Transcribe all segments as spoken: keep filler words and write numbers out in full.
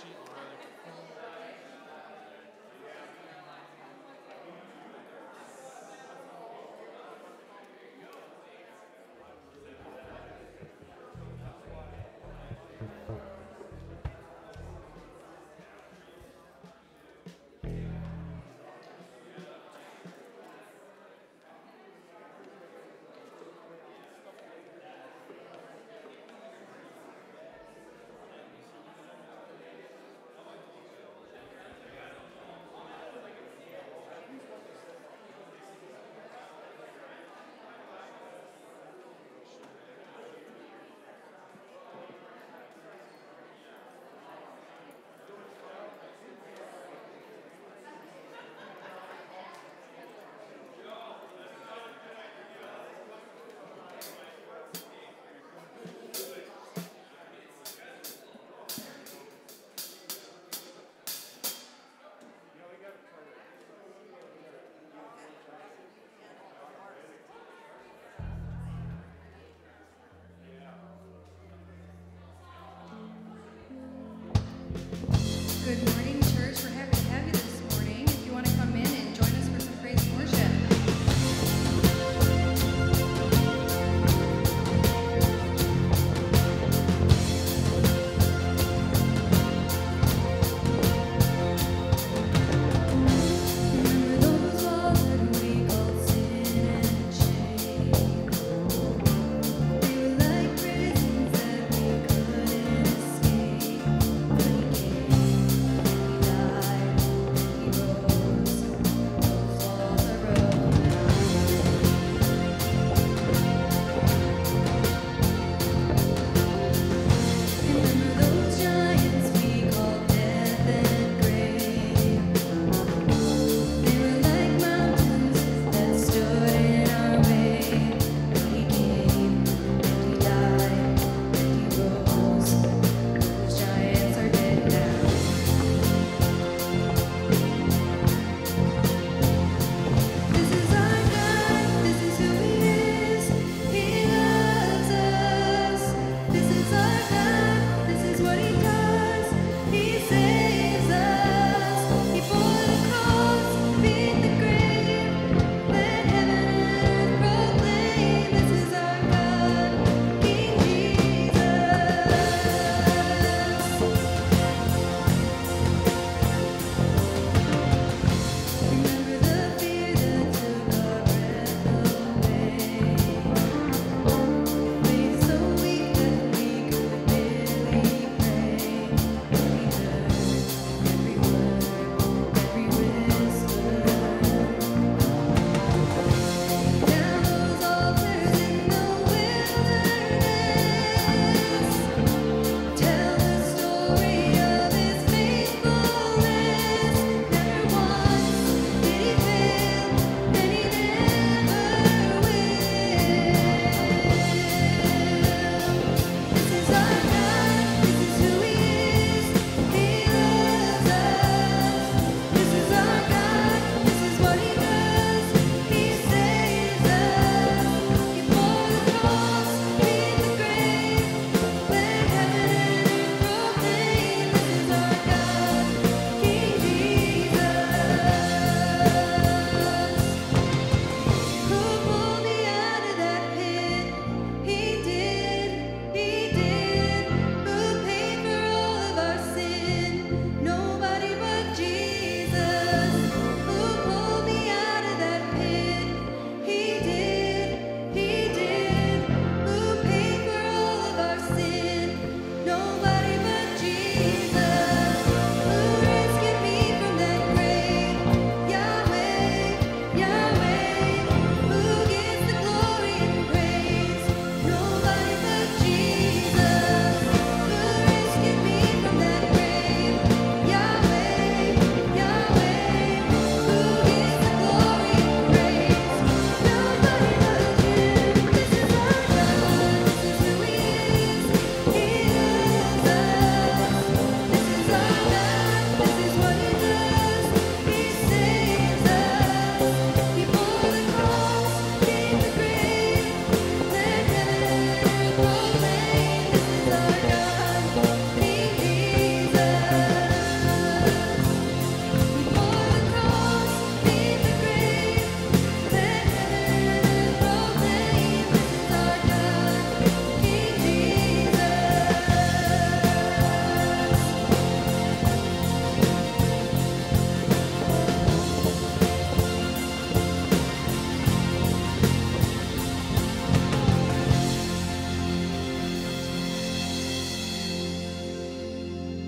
Good morning, church. We're happy to have you this morning. If you want to come in and join us for some praise and worship. Thank you.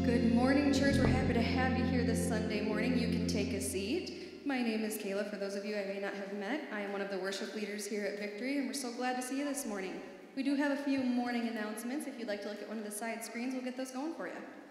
Good morning, church. We're happy to have you here this Sunday morning. You can take a seat. My name is Kayla. For those of you I may not have met, I am one of the worship leaders here at Victory, and we're so glad to see you this morning. We do have a few morning announcements. If you'd like to look at one of the side screens, we'll get those going for you.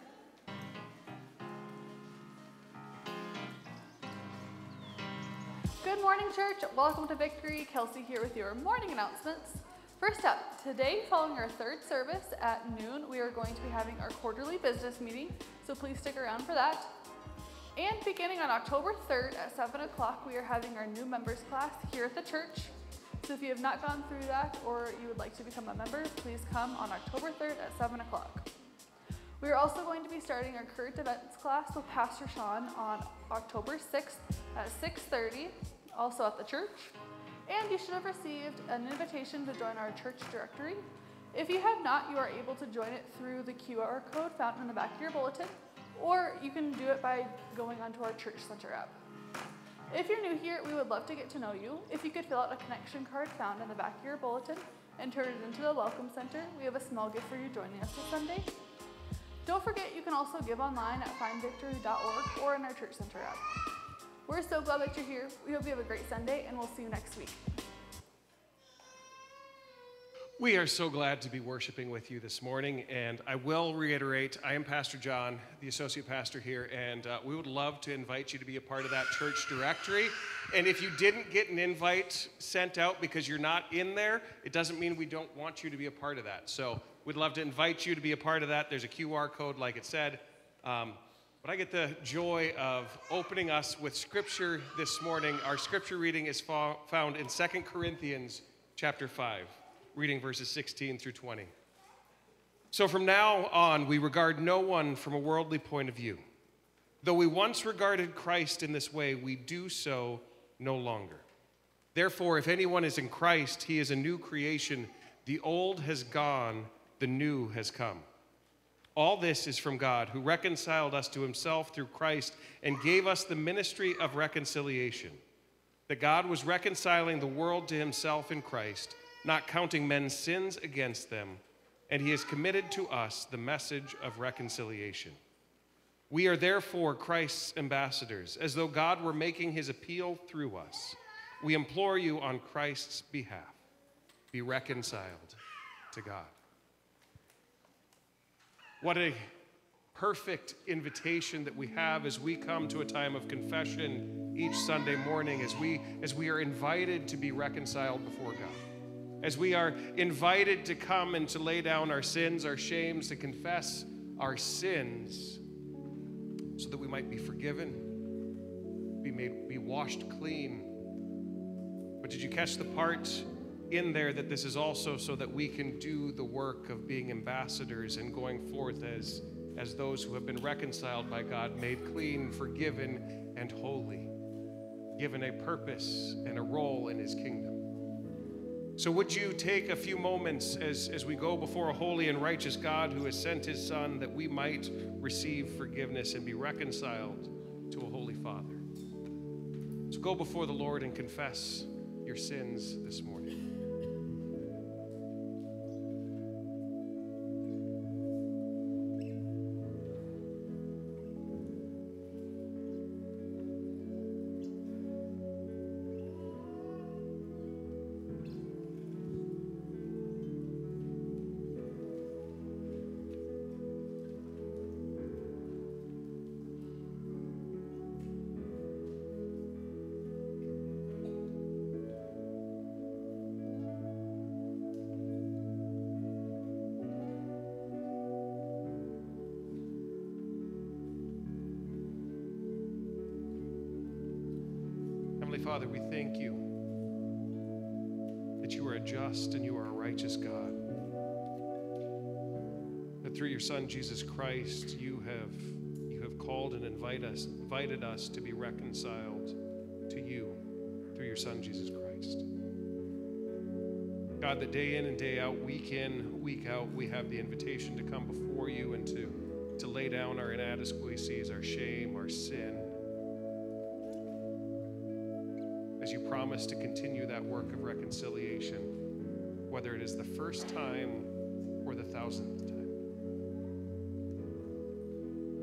Good morning, church. Welcome to Victory. Kelsey here with your morning announcements. First up, today, following our third service at noon, we are going to be having our quarterly business meeting, so please stick around for that. And beginning on October third at seven o'clock, we are having our new members class here at the church. So if you have not gone through that or you would like to become a member, please come on October third at seven o'clock. We are also going to be starting our current events class with Pastor Sean on October sixth at six thirty, also at the church. And you should have received an invitation to join our church directory. If you have not, you are able to join it through the Q R code found in the back of your bulletin, or you can do it by going onto our Church Center app. If you're new here, we would love to get to know you. If you could fill out a connection card found in the back of your bulletin and turn it into the Welcome Center, we have a small gift for you joining us this Sunday. Don't forget, you can also give online at find victory dot org or in our Church Center app. We're so glad that you're here. We hope you have a great Sunday, and we'll see you next week. We are so glad to be worshiping with you this morning, and I will reiterate, I am Pastor John, the associate pastor here, and uh, we would love to invite you to be a part of that church directory. And if you didn't get an invite sent out because you're not in there, it doesn't mean we don't want you to be a part of that. So we'd love to invite you to be a part of that. There's a Q R code, like it said. Um, But I get the joy of opening us with scripture this morning. Our scripture reading is fo- found in Second Corinthians chapter five, reading verses sixteen through twenty. So from now on, we regard no one from a worldly point of view. Though we once regarded Christ in this way, we do so no longer. Therefore, if anyone is in Christ, he is a new creation. The old has gone, the new has come. All this is from God, who reconciled us to himself through Christ and gave us the ministry of reconciliation. That God was reconciling the world to himself in Christ, not counting men's sins against them, and he has committed to us the message of reconciliation. We are therefore Christ's ambassadors, as though God were making his appeal through us. We implore you on Christ's behalf, be reconciled to God. What a perfect invitation that we have as we come to a time of confession each Sunday morning, as we, as we are invited to be reconciled before God, as we are invited to come and to lay down our sins, our shames, to confess our sins so that we might be forgiven, be made, be washed clean. But did you catch the part in there that this is also so that we can do the work of being ambassadors and going forth as, as those who have been reconciled by God, made clean, forgiven, and holy, given a purpose and a role in his kingdom. So would you take a few moments as, as we go before a holy and righteous God who has sent his Son that we might receive forgiveness and be reconciled to a holy Father. So go before the Lord and confess your sins this morning. Father, we thank you that you are a just and you are a righteous God. That through your Son, Jesus Christ, you have, you have called and invite us, invited us to be reconciled to you through your Son, Jesus Christ. God, that day in and day out, week in, week out, we have the invitation to come before you and to, to lay down our inadequacies, our shame, our sin, as you promise to continue that work of reconciliation, whether it is the first time or the thousandth time.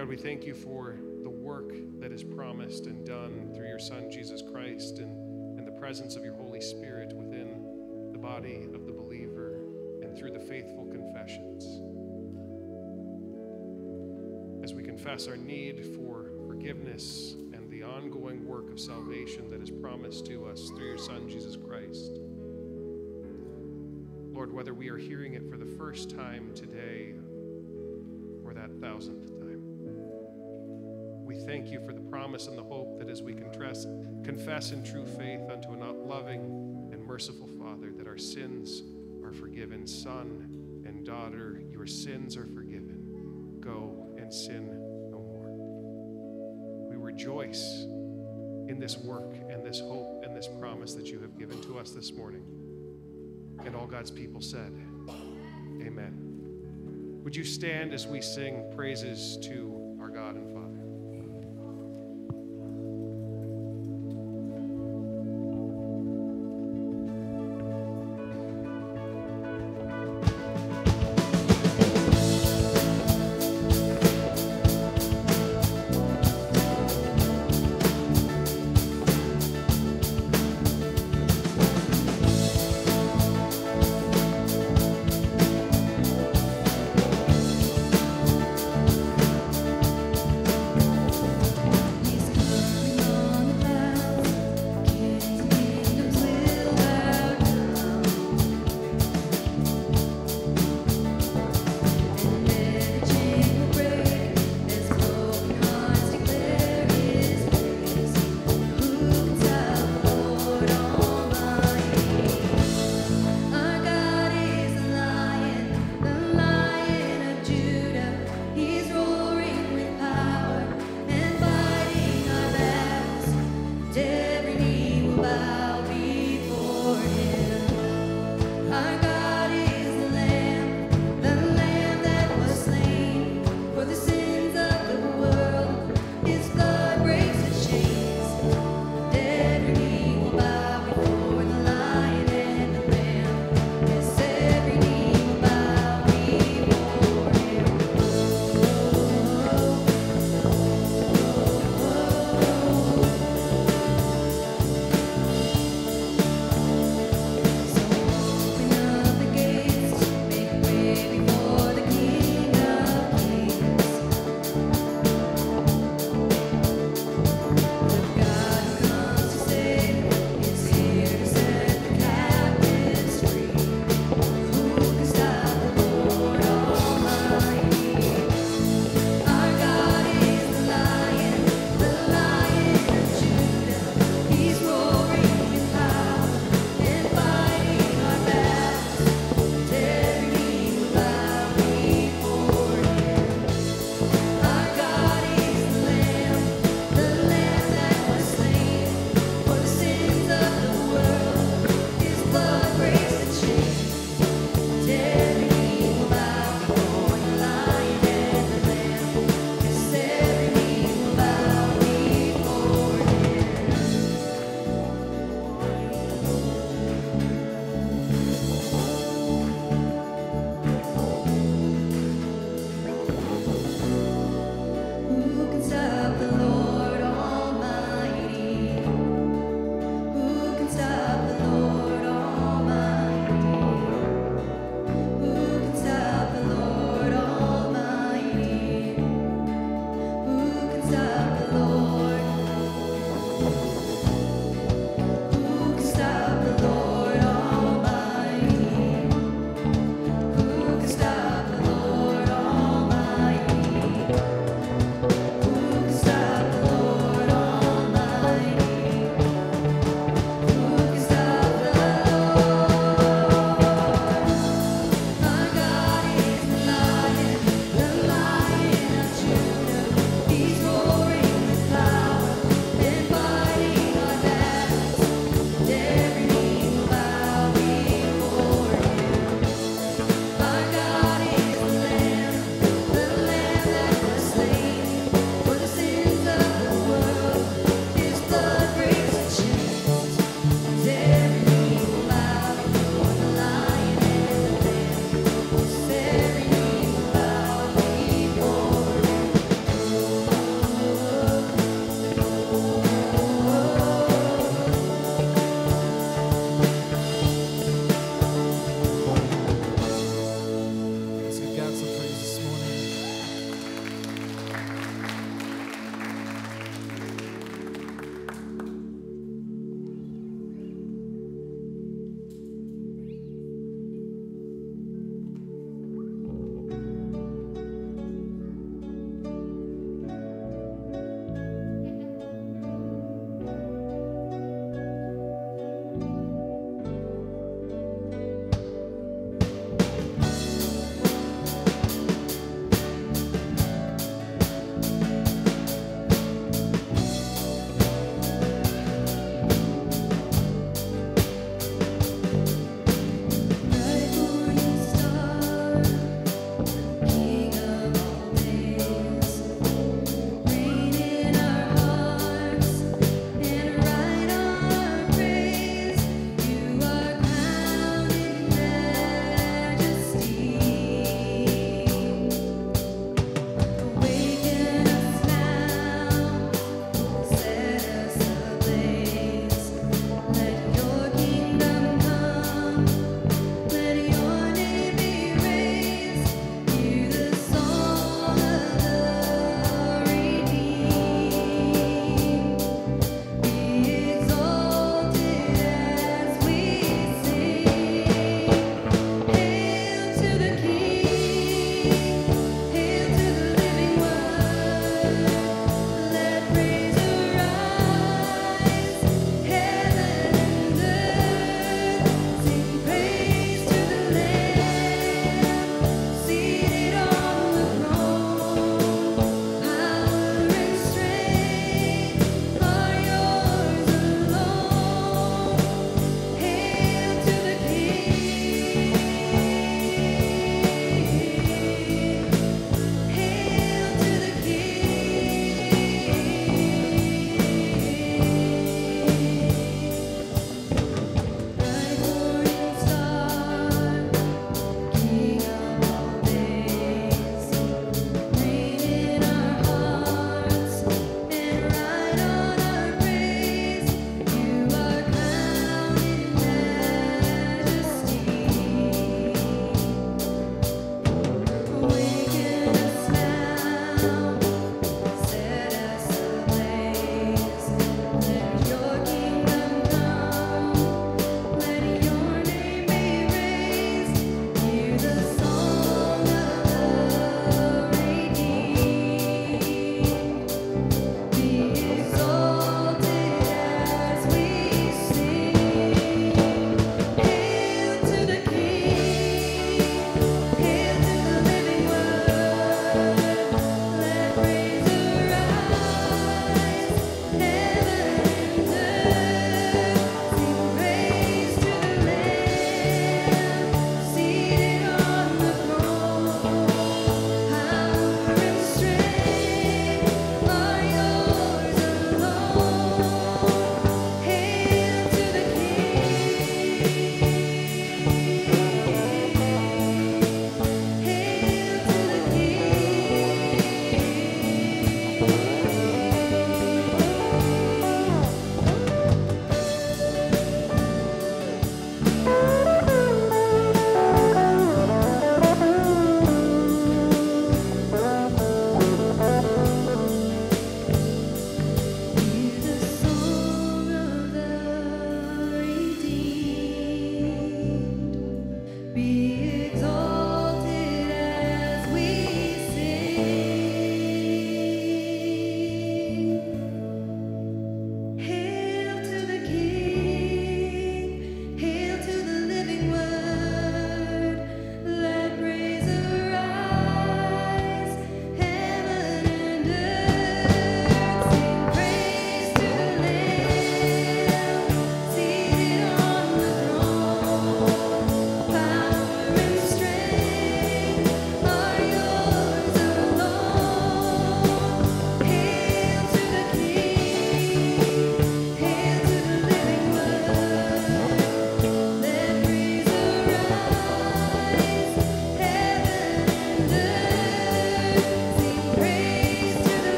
God, we thank you for the work that is promised and done through your Son, Jesus Christ, and, and the presence of your Holy Spirit within the body of the believer and through the faithful confessions. As we confess our need for forgiveness and the ongoing work of salvation that is promised to us through your Son, Jesus Christ. Lord, whether we are hearing it for the first time today or that thousandth time, we thank you for the promise and the hope that as we confess, confess in true faith unto a loving and merciful Father, that our sins are forgiven. Son and daughter, your sins are forgiven. Go and sin no more. We rejoice in this work and this hope and this promise that you have given to us this morning. And all God's people said, amen. Would you stand as we sing praises to our God and Father? Thank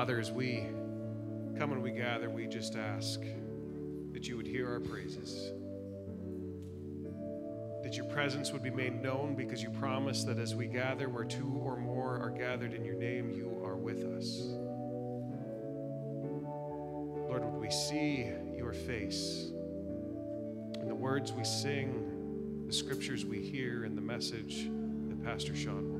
Father, as we come and we gather, we just ask that you would hear our praises, that your presence would be made known, because you promise that as we gather where two or more are gathered in your name, you are with us. Lord, would we see your face in the words we sing, the scriptures we hear, and the message that Pastor Sean will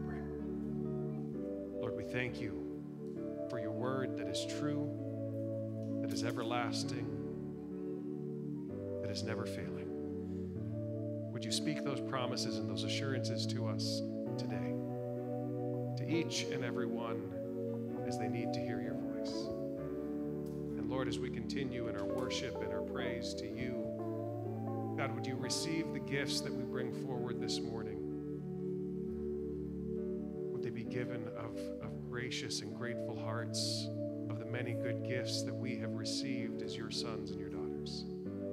bring. Lord, we thank you for your word that is true, that is everlasting, that is never failing. Would you speak those promises and those assurances to us today, to each and every one as they need to hear your voice. And Lord, as we continue in our worship and our praise to you, God, would you receive the gifts that we bring forward this morning? Would they be given of, of gracious and grateful hearts of the many good gifts that we have received as your sons and your daughters?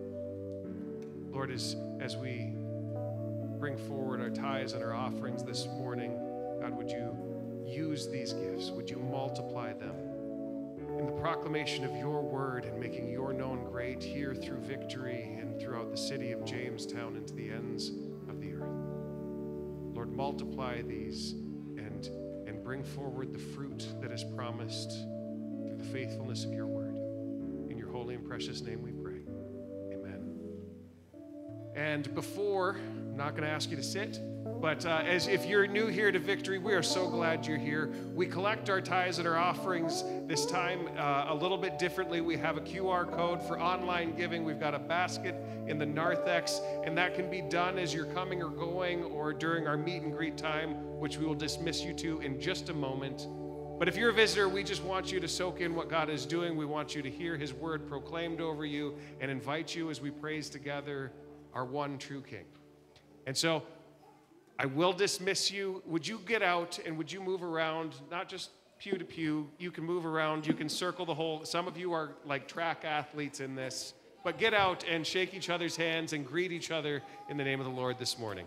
Lord, as, as we bring forward our tithes and our offerings this morning, God, would you use these gifts? Would you multiply them in the proclamation of your word and making your known great here through Victory and throughout the city of Jamestown and to the ends of the earth? Lord, multiply these and, and bring forward the fruit that is promised through the faithfulness of your word. In your holy and precious name we pray. Amen. And before, I'm not going to ask you to sit, but uh, as if you're new here to Victory, we are so glad you're here. We collect our tithes and our offerings this time uh, a little bit differently. We have a Q R code for online giving. We've got a basket in the narthex, and that can be done as you're coming or going or during our meet and greet time, which we will dismiss you to in just a moment. But if you're a visitor, we just want you to soak in what God is doing. We want you to hear his word proclaimed over you and invite you as we praise together our one true King. And so I will dismiss you. Would you get out and would you move around, not just pew to pew. You can move around. You can circle the whole. Some of you are like track athletes in this. But get out and shake each other's hands and greet each other in the name of the Lord this morning.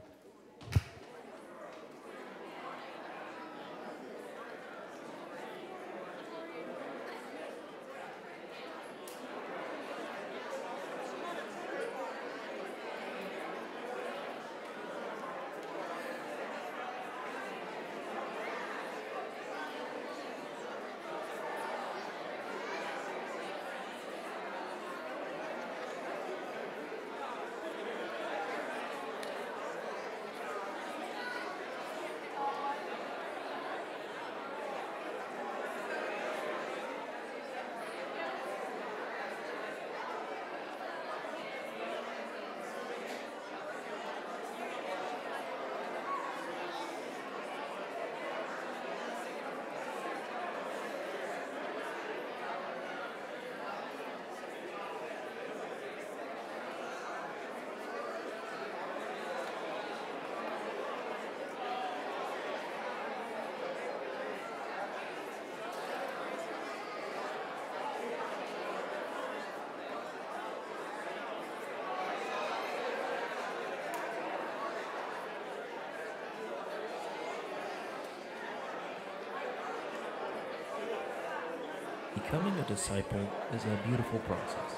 Becoming a disciple is a beautiful process.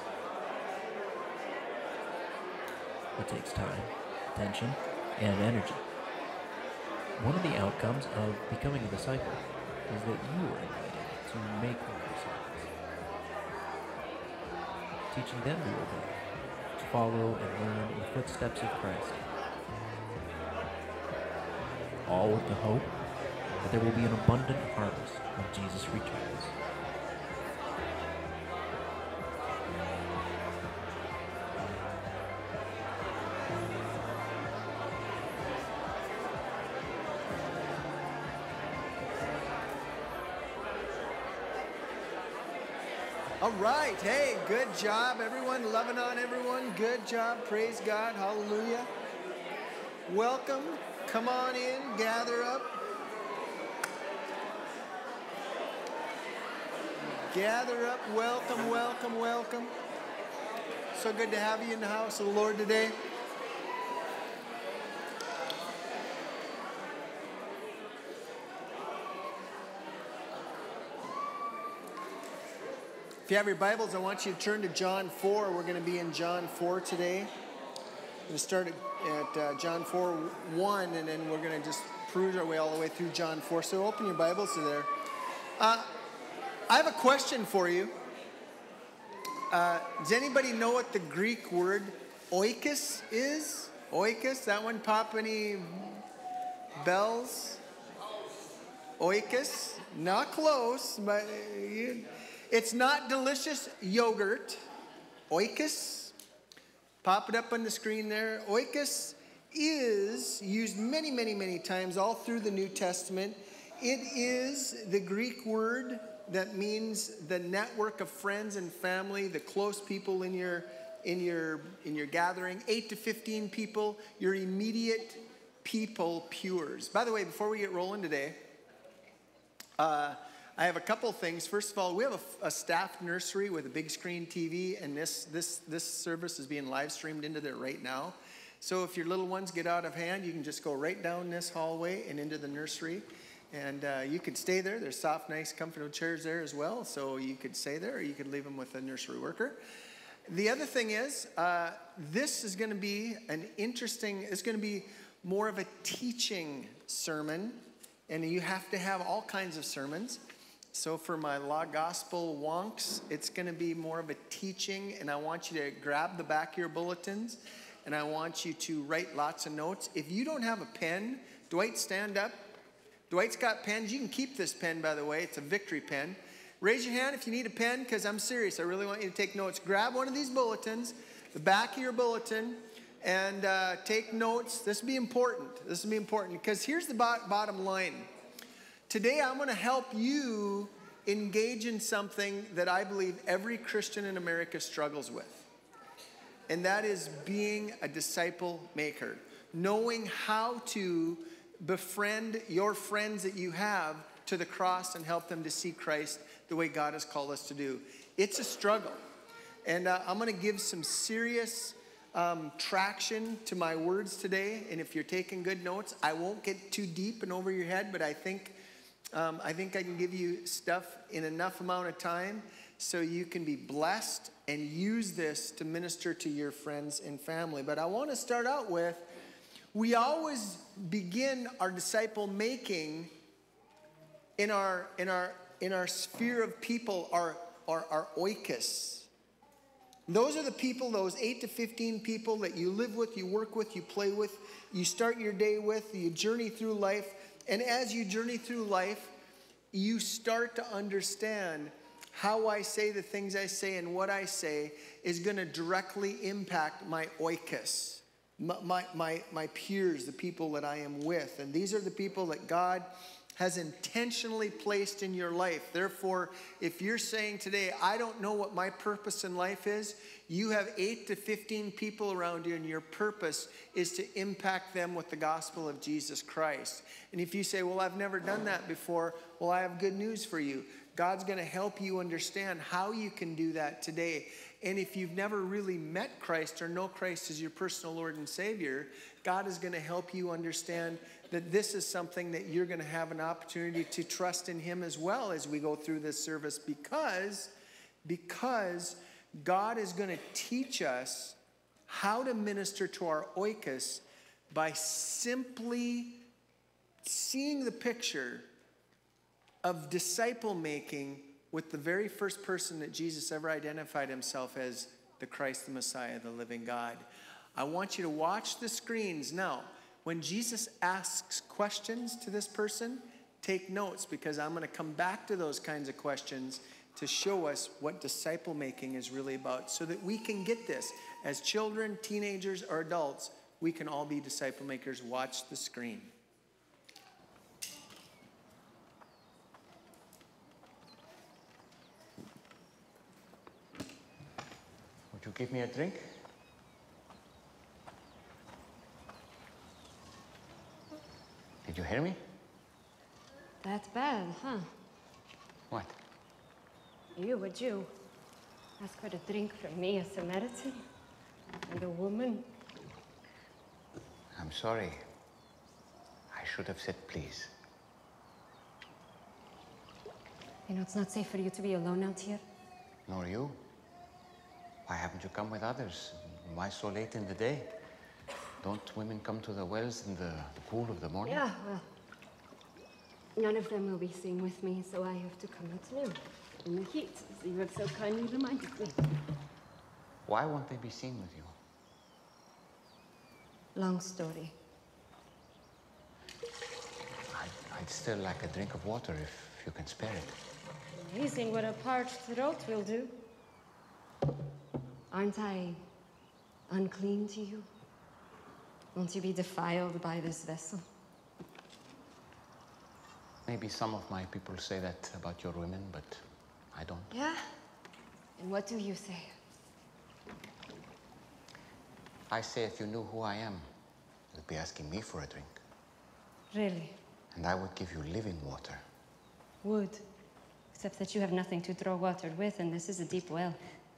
It takes time, attention, and energy. One of the outcomes of becoming a disciple is that you are invited to make more disciples, teaching them to obey, to follow and learn in the footsteps of Christ, all with the hope that there will be an abundant harvest when Jesus returns. All right. Hey, good job, everyone. Loving on everyone. Good job. Praise God. Hallelujah. Welcome. Come on in. Gather up. Gather up. Welcome, welcome, welcome. So good to have you in the house of the Lord today. If you have your Bibles, I want you to turn to John four. We're going to be in John four today. We're going to start at, at uh, John four one, and then we're going to just cruise our way all the way through John four. So open your Bibles to there. Uh, I have a question for you. Uh, does anybody know what the Greek word oikos is? Oikos? That one pop any bells? Oikos? Not close, but you, it's not delicious yogurt. Oikos. Pop it up on the screen there. Oikos is used many, many, many times all through the New Testament. It is the Greek word that means the network of friends and family, the close people in your in your in your gathering, eight to fifteen people, your immediate people, peers. By the way, before we get rolling today, uh, I have a couple things. First of all, we have a, a staffed nursery with a big screen T V, and this this this service is being live streamed into there right now. So if your little ones get out of hand, you can just go right down this hallway and into the nursery. And uh, you could stay there. There's soft, nice, comfortable chairs there as well. So you could stay there, or you could leave them with a nursery worker. The other thing is, uh, this is going to be an interesting, it's going to be more of a teaching sermon. And you have to have all kinds of sermons. So for my law gospel wonks, it's going to be more of a teaching. And I want you to grab the back of your bulletins. And I want you to write lots of notes. If you don't have a pen, Dwight, stand up. Dwight's got pens. You can keep this pen, by the way. It's a Victory pen. Raise your hand if you need a pen, because I'm serious. I really want you to take notes. Grab one of these bulletins, the back of your bulletin, and uh, take notes. This will be important. This will be important, because here's the bo- bottom line. Today, I'm going to help you engage in something that I believe every Christian in America struggles with, and that is being a disciple maker, knowing how to befriend your friends that you have to the cross and help them to see Christ the way God has called us to do. It's a struggle. And uh, I'm going to give some serious um, traction to my words today. And if you're taking good notes, I won't get too deep and over your head, but I think, um, I think I can give you stuff in enough amount of time so you can be blessed and use this to minister to your friends and family. But I want to start out with, we always begin our disciple making in our in our in our sphere of people, our our, our oikos. Those are the people, those eight to fifteen people that you live with, you work with, you play with, you start your day with, you journey through life. And as you journey through life, you start to understand how I say the things I say and what I say is going to directly impact my oikos. My, my, my peers, the people that I am with. And these are the people that God has intentionally placed in your life. Therefore, if you're saying today, I don't know what my purpose in life is, you have eight to fifteen people around you, and your purpose is to impact them with the gospel of Jesus Christ. And if you say, well, I've never done that before, well, I have good news for you. God's going to help you understand how you can do that today. And if you've never really met Christ or know Christ as your personal Lord and Savior, God is going to help you understand that this is something that you're going to have an opportunity to trust in Him as well as we go through this service, because, because God is going to teach us how to minister to our oikos by simply seeing the picture of disciple making with the very first person that Jesus ever identified himself as, the Christ, the Messiah, the living God. I want you to watch the screens. Now, when Jesus asks questions to this person, take notes, because I'm going to come back to those kinds of questions to show us what disciple making is really about, so that we can get this. As children, teenagers, or adults, we can all be disciple makers. Watch the screen. You give me a drink? Did you hear me? That's bad, huh? What? You, a Jew, ask for a drink from me as a medicine? And a woman? I'm sorry. I should have said please. You know, it's not safe for you to be alone out here. Nor you. Why haven't you come with others? Why so late in the day? Don't women come to the wells in the, the cool of the morning? Yeah, well, none of them will be seen with me, so I have to come at noon in the heat, as you have so kindly reminded me. Why won't they be seen with you? Long story. I'd, I'd still like a drink of water if you can spare it. Amazing what a parched throat will do. Aren't I unclean to you? Won't you be defiled by this vessel? Maybe some of my people say that about your women, but I don't. Yeah? And what do you say? I say if you knew who I am, you'd be asking me for a drink. Really? And I would give you living water. Would. Except that you have nothing to draw water with, and this is a deep well.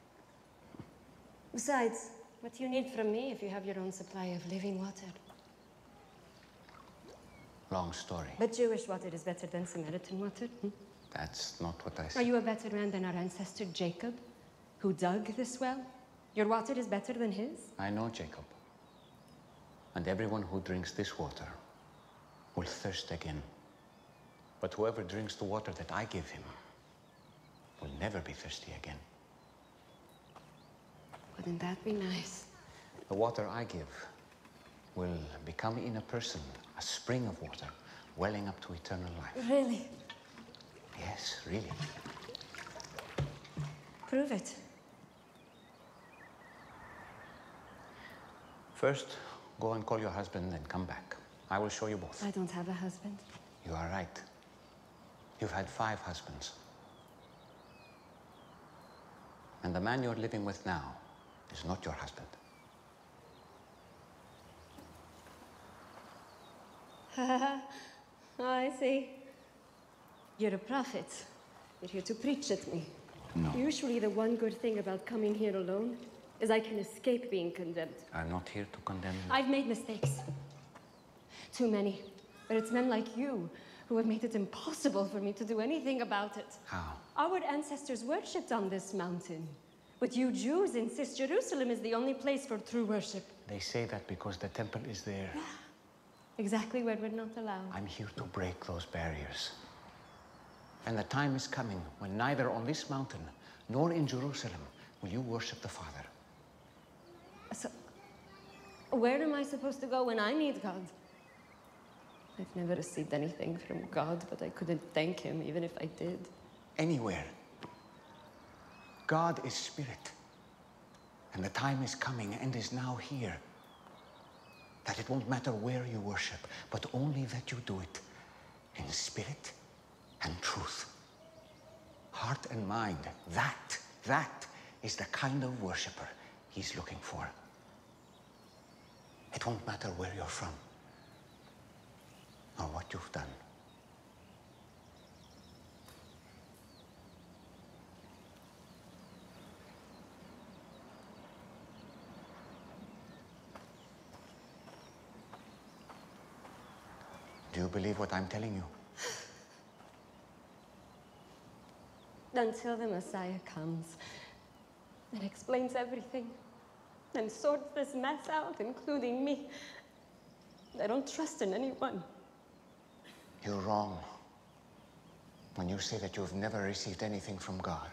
Besides, what do you need from me if you have your own supply of living water? Long story. But Jewish water is better than Samaritan water. Hmm? That's not what I Are said. you a better man than our ancestor Jacob, who dug this well? Your water is better than his? I know Jacob. And everyone who drinks this water will thirst again. But whoever drinks the water that I give him will never be thirsty again. Wouldn't that be nice? The water I give will become in a person a spring of water welling up to eternal life. Really? Yes, really. Prove it. First, go and call your husband and come back. I will show you both. I don't have a husband. You are right. You've had five husbands. And the man you're living with now is not your husband. Oh, I see. You're a prophet. You're here to preach at me. No. Usually the one good thing about coming here alone is I can escape being condemned. I'm not here to condemn you. I've made mistakes. Too many. But it's men like you who have made it impossible for me to do anything about it. How? Our ancestors worshipped on this mountain. But you Jews insist Jerusalem is the only place for true worship. They say that because the temple is there. Exactly where we're not allowed. I'm here to break those barriers. And the time is coming when neither on this mountain nor in Jerusalem will you worship the Father. So, where am I supposed to go when I need God? I've never received anything from God, but I couldn't thank him even if I did. Anywhere. God is spirit. And the time is coming and is now here that it won't matter where you worship, but only that you do it in spirit and truth. Heart and mind, that, that is the kind of worshiper he's looking for. It won't matter where you're from or what you've done. Do you believe what I'm telling you? Until the Messiah comes and explains everything and sorts this mess out, including me, I don't trust in anyone. You're wrong when you say that you've never received anything from God.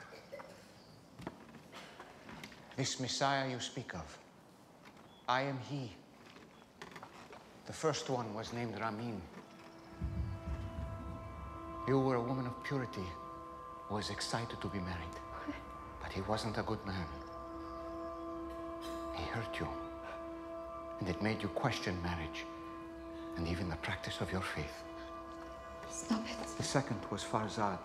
This Messiah you speak of, I am he. The first one was named Ramin. You were a woman of purity who was excited to be married. But he wasn't a good man. He hurt you. And it made you question marriage and even the practice of your faith. Stop it. The second was Farzad.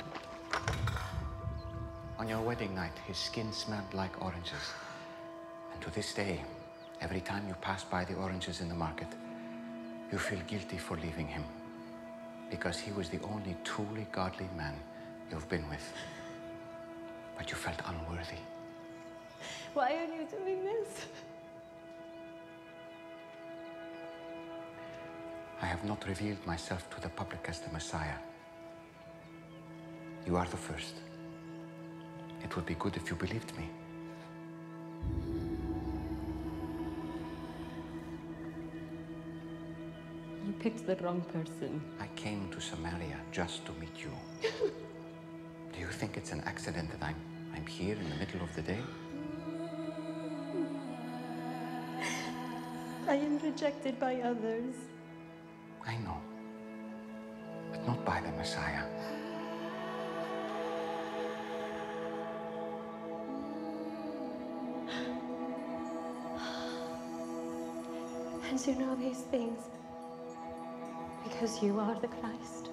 On your wedding night, his skin smelled like oranges. And to this day, every time you pass by the oranges in the market, you feel guilty for leaving him. Because he was the only truly godly man you've been with. But you felt unworthy. Why are you doing this? I have not revealed myself to the public as the Messiah. You are the first. It would be good if you believed me. You picked the wrong person. I came to Samaria just to meet you. Do you think it's an accident that I'm, I'm here in the middle of the day? I am rejected by others. I know, but not by the Messiah. And you know these things because you are the Christ.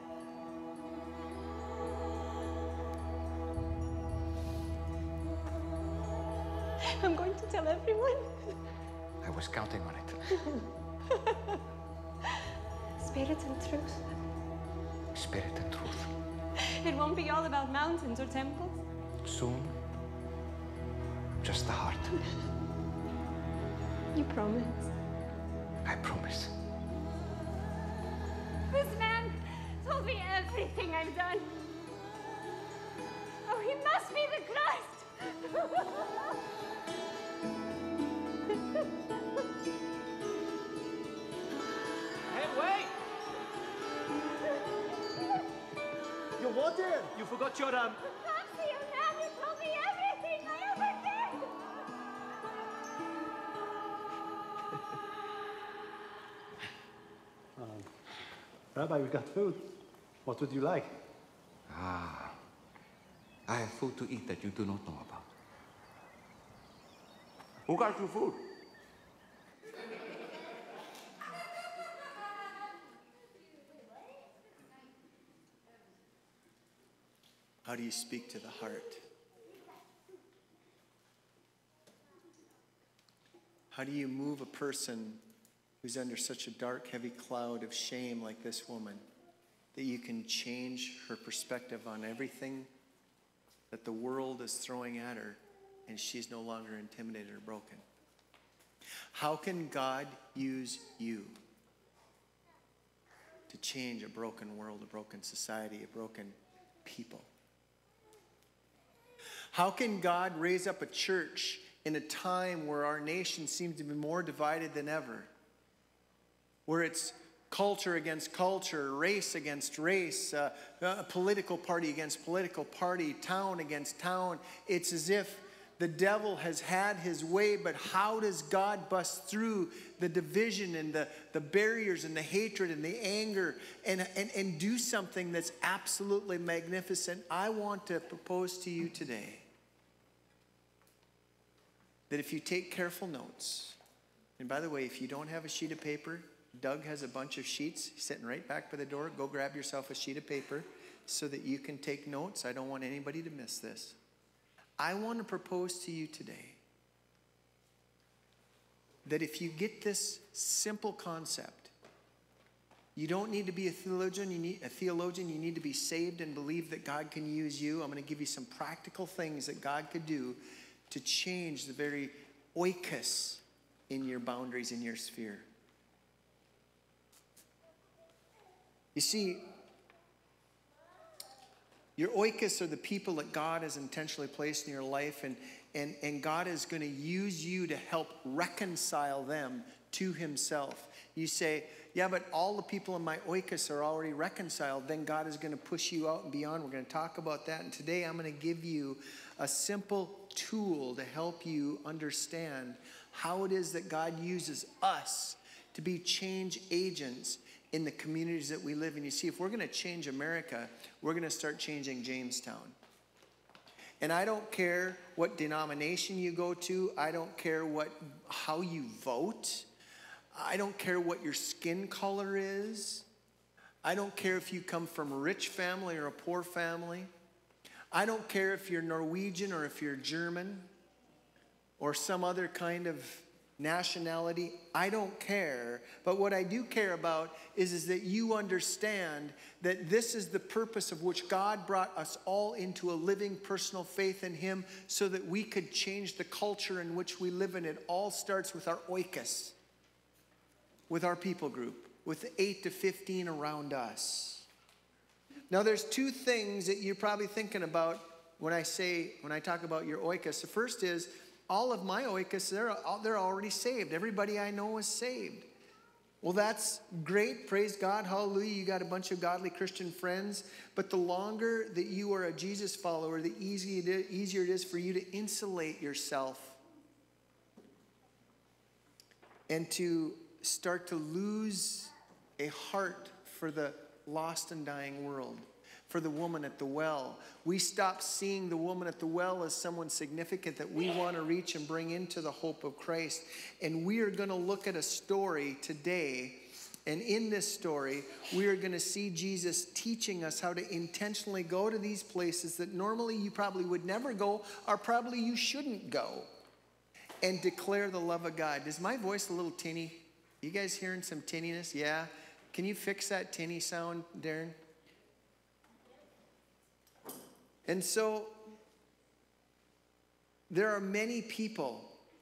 I'm going to tell everyone. I was counting on it. Spirit and truth. Spirit and truth. It won't be all about mountains or temples. Soon, just the heart. You promise. I promise. This man told me everything I've done. Oh, he must be the Christ. Hey, wait! You what there? You forgot your, um... Patsy, a man who told me everything I ever did. um, Rabbi, we've got food. What would you like? Ah, I have food to eat that you do not know about. Who got you food? How do you speak to the heart? How do you move a person who's under such a dark, heavy cloud of shame like this woman, that you can change her perspective on everything that the world is throwing at her, and she's no longer intimidated or broken? How can God use you to change a broken world, a broken society, a broken people? How can God raise up a church in a time where our nation seems to be more divided than ever? Where it's culture against culture, race against race, uh, a political party against political party, town against town. It's as if the devil has had his way, but how does God bust through the division and the, the barriers and the hatred and the anger and, and, and do something that's absolutely magnificent? I want to propose to you today that if you take careful notes, and by the way, if you don't have a sheet of paper, Doug has a bunch of sheets sitting right back by the door. Go grab yourself a sheet of paper so that you can take notes. I don't want anybody to miss this. I want to propose to you today that if you get this simple concept, you don't need to be a theologian, you need a theologian, you need to be saved and believe that God can use you. I'm going to give you some practical things that God could do to change the very oikos in your boundaries, in your sphere. You see, your oikos are the people that God has intentionally placed in your life, and, and, and God is going to use you to help reconcile them to himself. You say, yeah, but all the people in my oikos are already reconciled. Then God is going to push you out and beyond. We're going to talk about that. And today I'm going to give you a simple tool to help you understand how it is that God uses us to be change agents in the communities that we live in. You see, if we're going to change America, we're going to start changing Jamestown. And I don't care what denomination you go to. I don't care what how you vote. I don't care what your skin color is. I don't care if you come from a rich family or a poor family. I don't care if you're Norwegian or if you're German or some other kind of nationality. I don't care. But what I do care about is, is that you understand that this is the purpose of which God brought us all into a living personal faith in him, so that we could change the culture in which we live in. It all starts with our oikos, with our people group, with the eight to fifteen around us. Now there's two things that you're probably thinking about when I say, when I talk about your oikos. The first is, all of my oikos, they're, they're already saved. Everybody I know is saved. Well, that's great. Praise God. Hallelujah. You got a bunch of godly Christian friends. But the longer that you are a Jesus follower, the easier it is for you to insulate yourself and to start to lose a heart for the lost and dying world, for the woman at the well. We stop seeing the woman at the well as someone significant that we want to reach and bring into the hope of Christ. And we are going to look at a story today. And in this story, we are going to see Jesus teaching us how to intentionally go to these places that normally you probably would never go, or probably you shouldn't go, and declare the love of God. Is my voice a little tinny? You guys hearing some tinniness? Yeah? Can you fix that tinny sound, Darren? And so, there are many people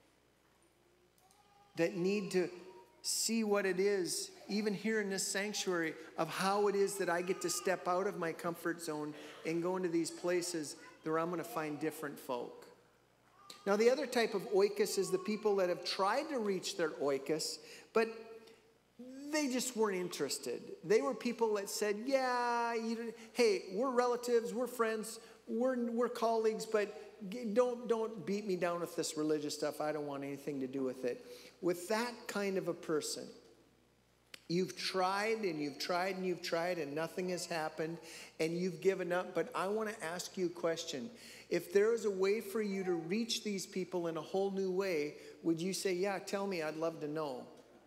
that need to see what it is, even here in this sanctuary, of how it is that I get to step out of my comfort zone and go into these places where I'm going to find different folk. Now, the other type of oikos is the people that have tried to reach their oikos, but they just weren't interested. They were people that said, yeah, you, hey, we're relatives, we're friends, we're, we're colleagues, but don't, don't beat me down with this religious stuff. I don't want anything to do with it. With that kind of a person, you've tried and you've tried and you've tried and nothing has happened and you've given up. But I want to ask you a question. If there is a way for you to reach these people in a whole new way, would you say, yeah, tell me, I'd love to know?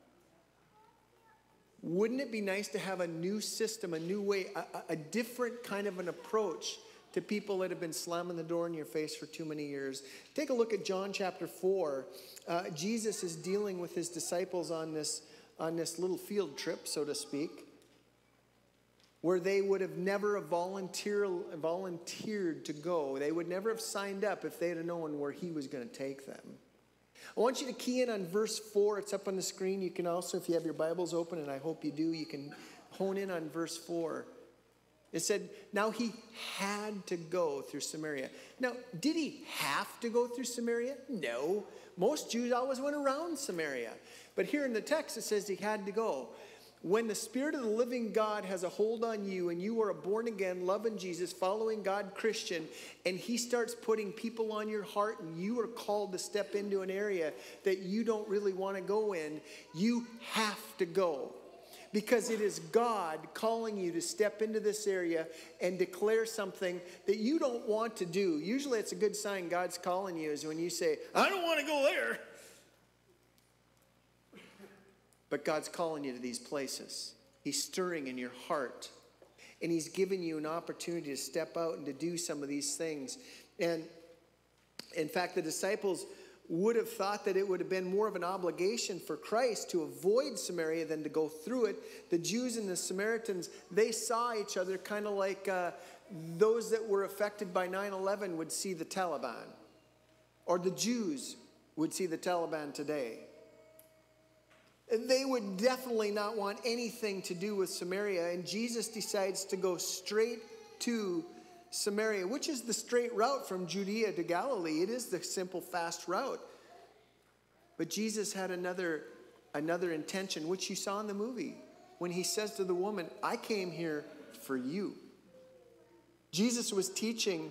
Wouldn't it be nice to have a new system, a new way, a, a different kind of an approach to people that have been slamming the door in your face for too many years? Take a look at John chapter four. Uh, Jesus is dealing with his disciples on this, on this little field trip, so to speak, where they would have never volunteer, volunteered to go. They would never have signed up if they'd have known where he was going to take them. I want you to key in on verse four. It's up on the screen. You can also, if you have your Bibles open, and I hope you do, you can hone in on verse four. It said, now he had to go through Samaria. Now, did he have to go through Samaria? No. Most Jews always went around Samaria. But here in the text, it says he had to go. When the Spirit of the living God has a hold on you and you are a born-again, loving Jesus, following God Christian, and he starts putting people on your heart and you are called to step into an area that you don't really want to go in, you have to go. Because it is God calling you to step into this area and declare something that you don't want to do. Usually it's a good sign God's calling you is when you say, I don't want to go there. But God's calling you to these places. He's stirring in your heart. And he's giving you an opportunity to step out and to do some of these things. And in fact, the disciples would have thought that it would have been more of an obligation for Christ to avoid Samaria than to go through it. The Jews and the Samaritans, they saw each other kind of like uh, those that were affected by nine eleven would see the Taliban. Or the Jews would see the Taliban today. They would definitely not want anything to do with Samaria, and Jesus decides to go straight to Samaria, which is the straight route from Judea to Galilee. It is the simple, fast route. But Jesus had another, another intention, which you saw in the movie, when he says to the woman, I came here for you. Jesus was teaching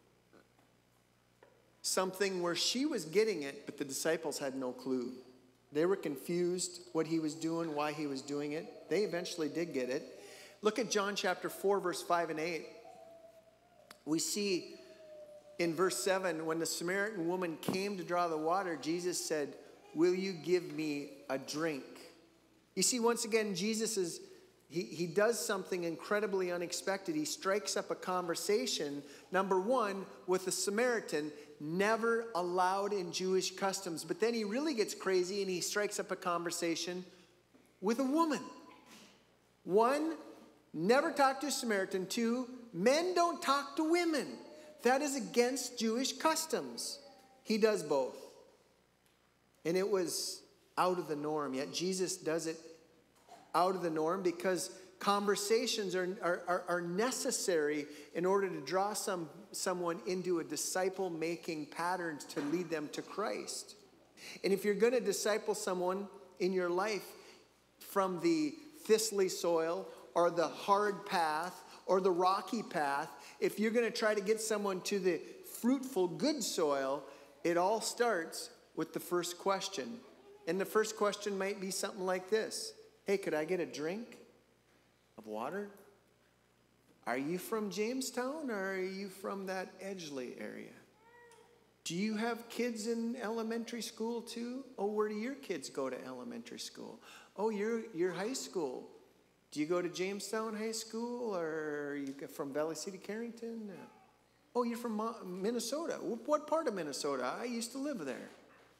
something where she was getting it, but the disciples had no clue. They were confused what he was doing, why he was doing it. They eventually did get it. Look at John chapter four, verse five and eight. We see in verse seven, when the Samaritan woman came to draw the water, Jesus said, will you give me a drink? You see, once again, Jesus is, he, he does something incredibly unexpected. He strikes up a conversation, number one, with a Samaritan, never allowed in Jewish customs. But then he really gets crazy and he strikes up a conversation with a woman. One, never talk to a Samaritan. Two, men don't talk to women. That is against Jewish customs. He does both. And it was out of the norm. Yet Jesus does it out of the norm because Conversations are, are, are, are necessary in order to draw some, someone into a disciple-making pattern to lead them to Christ. And if you're going to disciple someone in your life from the thistly soil or the hard path or the rocky path, if you're going to try to get someone to the fruitful, good soil, it all starts with the first question. And the first question might be something like this. Hey, could I get a drink of water? Are you from Jamestown or are you from that Edgeley area? Do you have kids in elementary school too? Oh, where do your kids go to elementary school? Oh, you're, you're high school. Do you go to Jamestown High School or are you from Valley City, Carrington? Oh, you're from Minnesota. What part of Minnesota? I used to live there.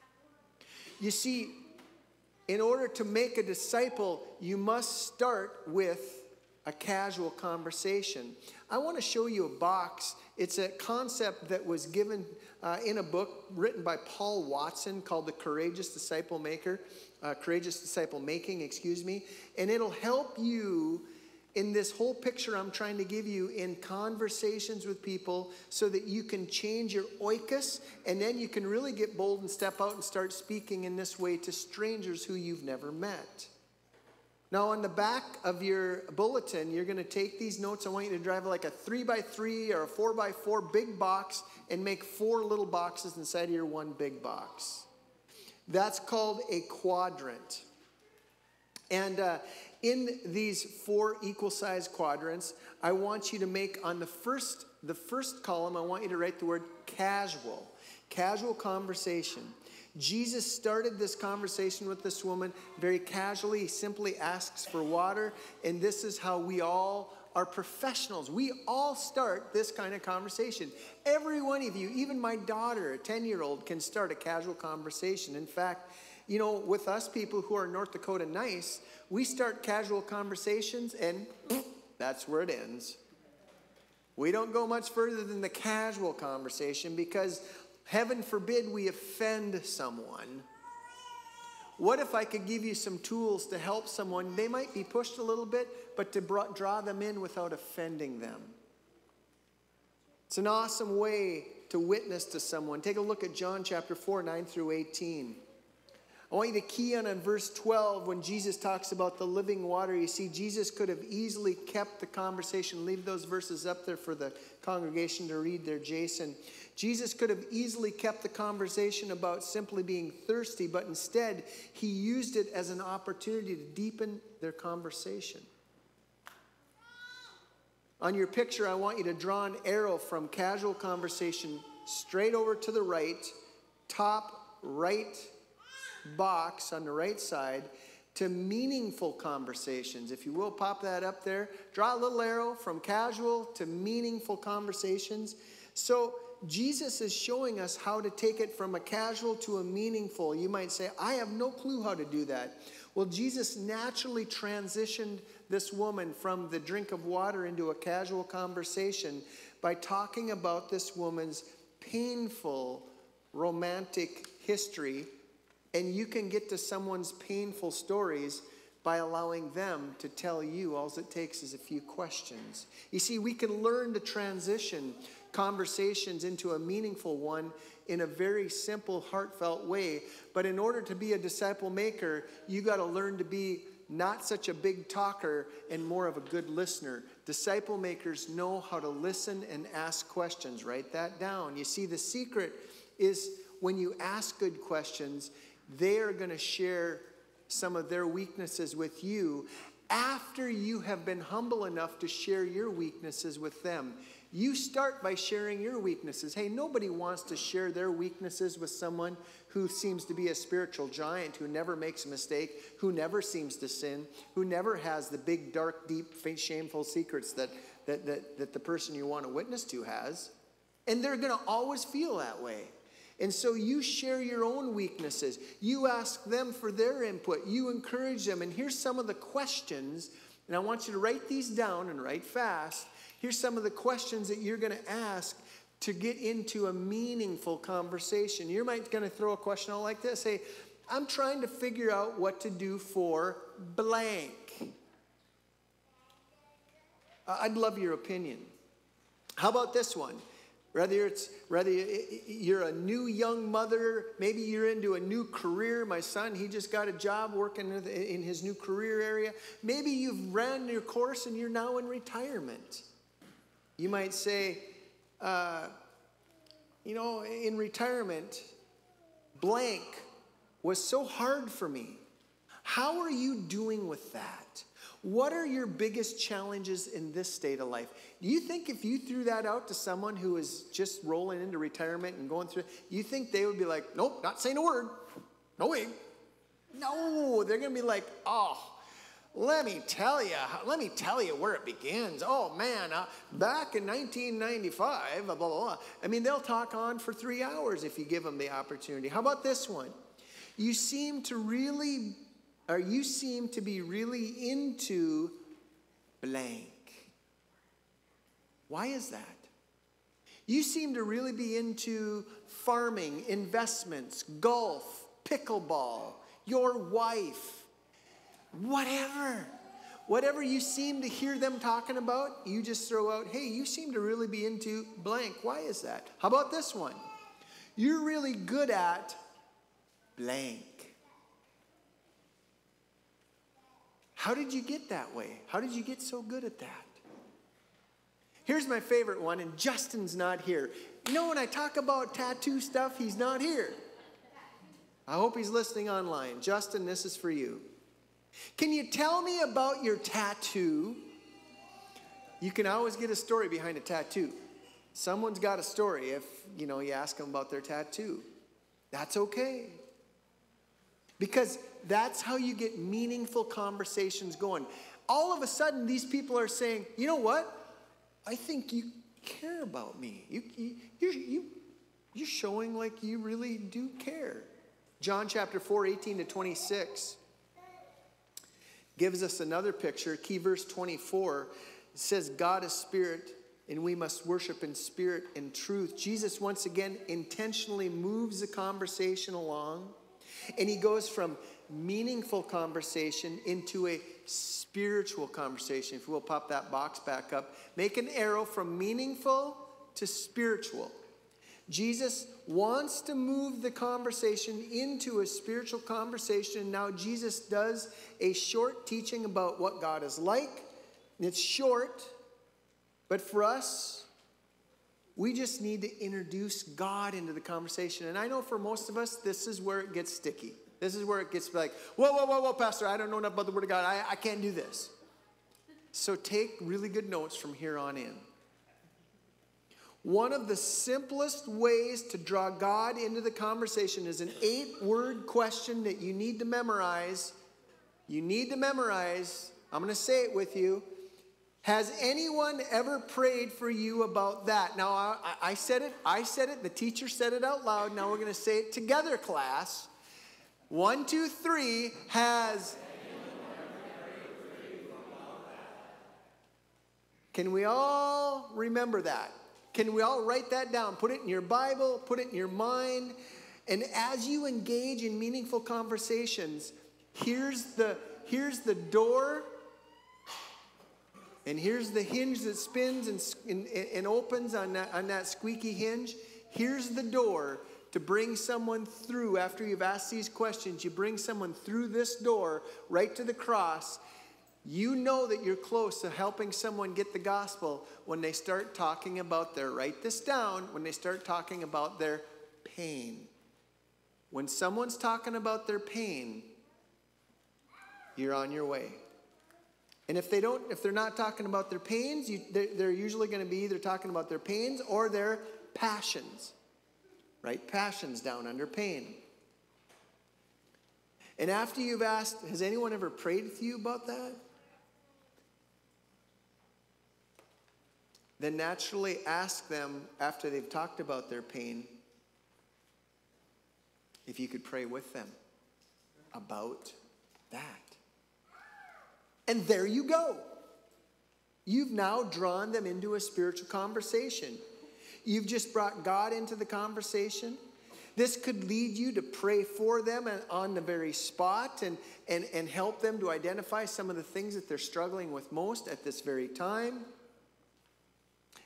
You see, in order to make a disciple, you must start with a casual conversation. I want to show you a box. It's a concept that was given uh, in a book written by Paul Watson called The Courageous Disciple Maker, uh, Courageous Disciple Making, excuse me. And it'll help you in this whole picture I'm trying to give you in conversations with people so that you can change your oikos and then you can really get bold and step out and start speaking in this way to strangers who you've never met. Now, on the back of your bulletin, you're going to take these notes. I want you to drive like a three by three or a four by four big box and make four little boxes inside of your one big box. That's called a quadrant. And uh, in these four equal-sized quadrants, I want you to make on the first, the first column, I want you to write the word casual. Casual conversation. Jesus started this conversation with this woman very casually. He simply asks for water, and this is how we all are professionals. We all start this kind of conversation. Every one of you, even my daughter, a ten-year-old, can start a casual conversation. In fact, you know, with us people who are North Dakota nice, we start casual conversations, and that's where it ends. We don't go much further than the casual conversation because heaven forbid we offend someone. What if I could give you some tools to help someone? They might be pushed a little bit, but to draw them in without offending them. It's an awesome way to witness to someone. Take a look at John chapter four, nine through eighteen. I want you to key in on verse twelve when Jesus talks about the living water. You see, Jesus could have easily kept the conversation. Leave those verses up there for the congregation to read there, Jason. Jesus could have easily kept the conversation about simply being thirsty, but instead he used it as an opportunity to deepen their conversation. On your picture, I want you to draw an arrow from casual conversation straight over to the right, top right box on the right side, to meaningful conversations. If you will, pop that up there. Draw a little arrow from casual to meaningful conversations. So Jesus is showing us how to take it from a casual to a meaningful. You might say, I have no clue how to do that. Well, Jesus naturally transitioned this woman from the drink of water into a casual conversation by talking about this woman's painful romantic history. And you can get to someone's painful stories by allowing them to tell you. All it takes is a few questions. You see, we can learn to transition conversations into a meaningful one in a very simple, heartfelt way. But in order to be a disciple maker, you got to learn to be not such a big talker and more of a good listener. Disciple makers know how to listen and ask questions. Write that down. You see, the secret is when you ask good questions, they are going to share some of their weaknesses with you after you have been humble enough to share your weaknesses with them. You start by sharing your weaknesses. Hey, nobody wants to share their weaknesses with someone who seems to be a spiritual giant, who never makes a mistake, who never seems to sin, who never has the big, dark, deep, shameful secrets that, that, that, that the person you want to witness to has. And they're going to always feel that way. And so you share your own weaknesses. You ask them for their input. You encourage them. And here's some of the questions, and I want you to write these down and write fast. Here's some of the questions that you're going to ask to get into a meaningful conversation. You might going to throw a question out like this. Say, I'm trying to figure out what to do for blank. I'd love your opinion. How about this one? Whether it's whether you're a new young mother, maybe you're into a new career. My son, he just got a job working in his new career area. Maybe you've ran your course and you're now in retirement. You might say, uh, you know, in retirement, blank was so hard for me. How are you doing with that? What are your biggest challenges in this state of life? Do you think if you threw that out to someone who is just rolling into retirement and going through, you think they would be like, nope, not saying a word. No way. No, they're going to be like, oh, let me tell you, let me tell you where it begins. Oh man, uh, back in nineteen ninety-five, blah, blah, blah. I mean, they'll talk on for three hours if you give them the opportunity. How about this one? You seem to really... Or you seem to be really into blank. Why is that? You seem to really be into farming, investments, golf, pickleball, your wife, whatever. Whatever you seem to hear them talking about, you just throw out, hey, you seem to really be into blank. Why is that? How about this one? You're really good at blank. How did you get that way? How did you get so good at that? Here's my favorite one, and Justin's not here. You know, when I talk about tattoo stuff, he's not here. I hope he's listening online. Justin, this is for you. Can you tell me about your tattoo? You can always get a story behind a tattoo. Someone's got a story if, you know, you ask them about their tattoo. That's okay. Because that's how you get meaningful conversations going. All of a sudden, these people are saying, you know what? I think you care about me. You, you, you're, you, you're showing like you really do care. John chapter four, eighteen to twenty-six gives us another picture. Key verse twenty-four says, God is spirit, and we must worship in spirit and truth. Jesus once again intentionally moves the conversation along, and he goes from meaningful conversation into a spiritual conversation. If we'll pop that box back up. Make an arrow from meaningful to spiritual. Jesus wants to move the conversation into a spiritual conversation. Now Jesus does a short teaching about what God is like. It's short, but for us, we just need to introduce God into the conversation. And I know for most of us, this is where it gets sticky. This is where it gets like, whoa, whoa, whoa, whoa, Pastor, I don't know enough about the Word of God. I, I can't do this. So take really good notes from here on in. One of the simplest ways to draw God into the conversation is an eight-word question that you need to memorize. You need to memorize. I'm going to say it with you. Has anyone ever prayed for you about that? Now, I, I said it. I said it. The teacher said it out loud. Now we're going to say it together, class. One, two, three. Has Can we all remember that? Can we all write that down? Put it in your Bible, put it in your mind. And as you engage in meaningful conversations, here's the, here's the door, and here's the hinge that spins and, and, and opens on that, on that squeaky hinge. Here's the door to bring someone through. After you've asked these questions, you bring someone through this door right to the cross. You know that you're close to helping someone get the gospel when they start talking about their, write this down, when they start talking about their pain. When someone's talking about their pain, you're on your way. And if they don't, if they're not talking about their pains, you, they're, they're usually going to be either talking about their pains or their passions. Right? Passions down under pain. And after you've asked, has anyone ever prayed with you about that? Then naturally ask them, after they've talked about their pain, if you could pray with them about that. And there you go. You've now drawn them into a spiritual conversation. You've just brought God into the conversation. This could lead you to pray for them on the very spot and, and, and help them to identify some of the things that they're struggling with most at this very time.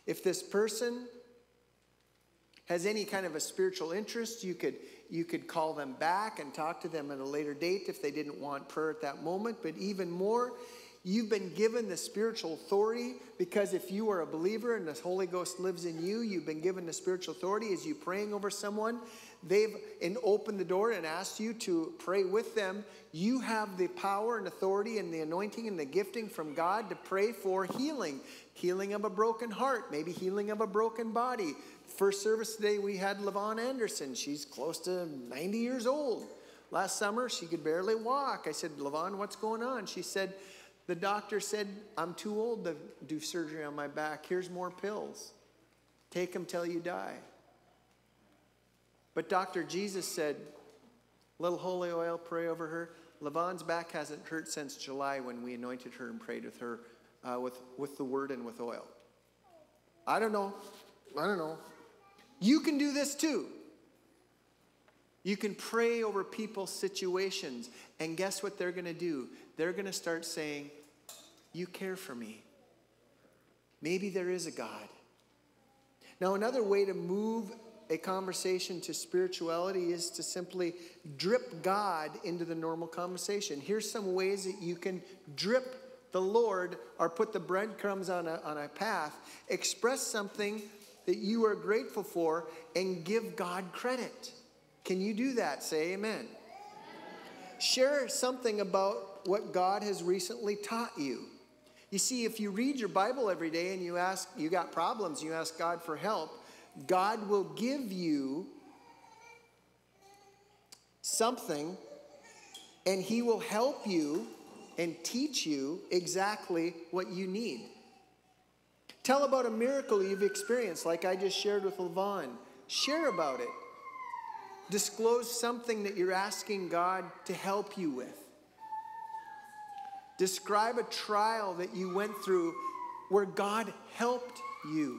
If this person has any kind of a spiritual interest, you could, you could call them back and talk to them at a later date if they didn't want prayer at that moment. But even more, you've been given the spiritual authority, because if you are a believer and the Holy Ghost lives in you, you've been given the spiritual authority as you praying over someone. They've and opened the door and asked you to pray with them. You have the power and authority and the anointing and the gifting from God to pray for healing. Healing of a broken heart, maybe healing of a broken body. First service today we had LaVon Anderson. She's close to ninety years old. Last summer she could barely walk. I said, LaVon, what's going on? She said, the doctor said, I'm too old to do surgery on my back. Here's more pills. Take them till you die. But Doctor Jesus said, little holy oil, pray over her. LaVon's back hasn't hurt since July when we anointed her and prayed with her uh, with, with the word and with oil. I don't know. I don't know. You can do this too. You can pray over people's situations, and guess what they're going to do? They're going to start saying, you care for me. Maybe there is a God. Now, another way to move a conversation to spirituality is to simply drip God into the normal conversation. Here's some ways that you can drip the Lord or put the breadcrumbs on a, on a path. Express something that you are grateful for and give God credit. Can you do that? Say amen. Share something about what God has recently taught you. You see, if you read your Bible every day and you ask, you got problems, you ask God for help, God will give you something, and he will help you and teach you exactly what you need. Tell about a miracle you've experienced, like I just shared with LaVon. Share about it. Disclose something that you're asking God to help you with. Describe a trial that you went through where God helped you.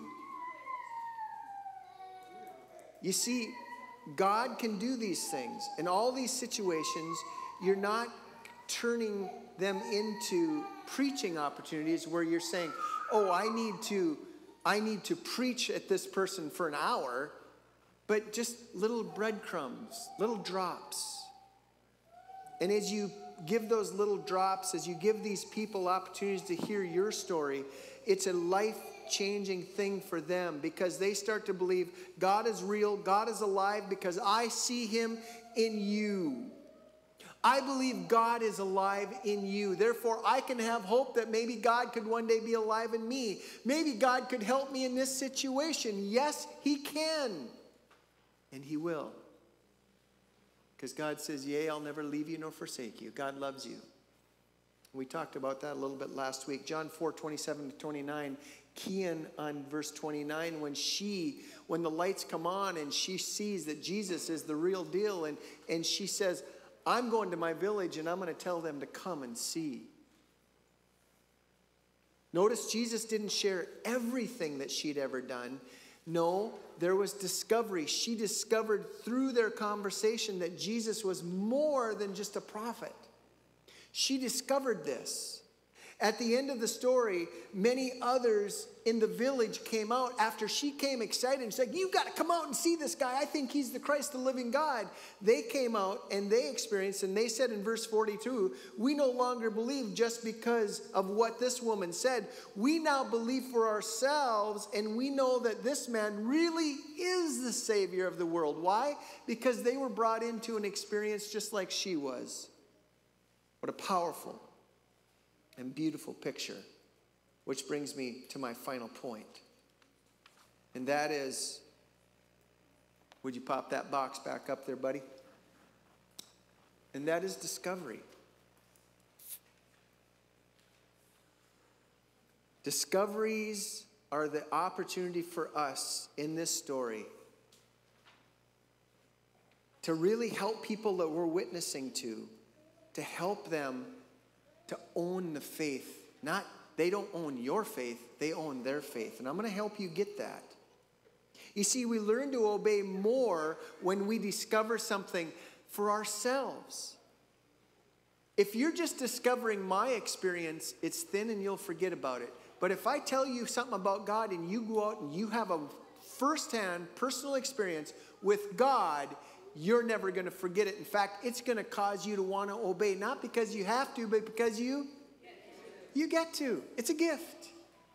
You see, God can do these things. In all these situations, you're not turning them into preaching opportunities where you're saying, oh, I need to, I need to preach at this person for an hour, but just little breadcrumbs, little drops. And as you give those little drops, as you give these people opportunities to hear your story, it's a life-changing thing for them, because they start to believe God is real, God is alive, because I see him in you. I believe God is alive in you. Therefore, I can have hope that maybe God could one day be alive in me. Maybe God could help me in this situation. Yes, he can. And he will. Because God says, yea, I'll never leave you nor forsake you. God loves you. We talked about that a little bit last week. John four, twenty-seven to twenty-nine. Key in on verse twenty-nine, when she, when the lights come on and she sees that Jesus is the real deal, and, and she says, I'm going to my village and I'm going to tell them to come and see. Notice Jesus didn't share everything that she'd ever done. No, there was discovery. She discovered through their conversation that Jesus was more than just a prophet. She discovered this. At the end of the story, many others in the village came out after she came excited and said, you've got to come out and see this guy. I think he's the Christ, the living God. They came out and they experienced, and they said in verse forty-two, we no longer believe just because of what this woman said. We now believe for ourselves, and we know that this man really is the Savior of the world. Why? Because they were brought into an experience just like she was. What a powerful and beautiful picture, which brings me to my final point. And that is, would you pop that box back up there, buddy? And that is discovery. Discoveries are the opportunity for us in this story to really help people that we're witnessing to, to help them to own the faith. Not, they don't own your faith, they own their faith. And I'm going to help you get that. You see, we learn to obey more when we discover something for ourselves. If you're just discovering my experience, it's thin and you'll forget about it. But if I tell you something about God and you go out and you have a firsthand personal experience with God, you're never going to forget it. In fact, it's going to cause you to want to obey, not because you have to, but because you, you get to. It's a gift.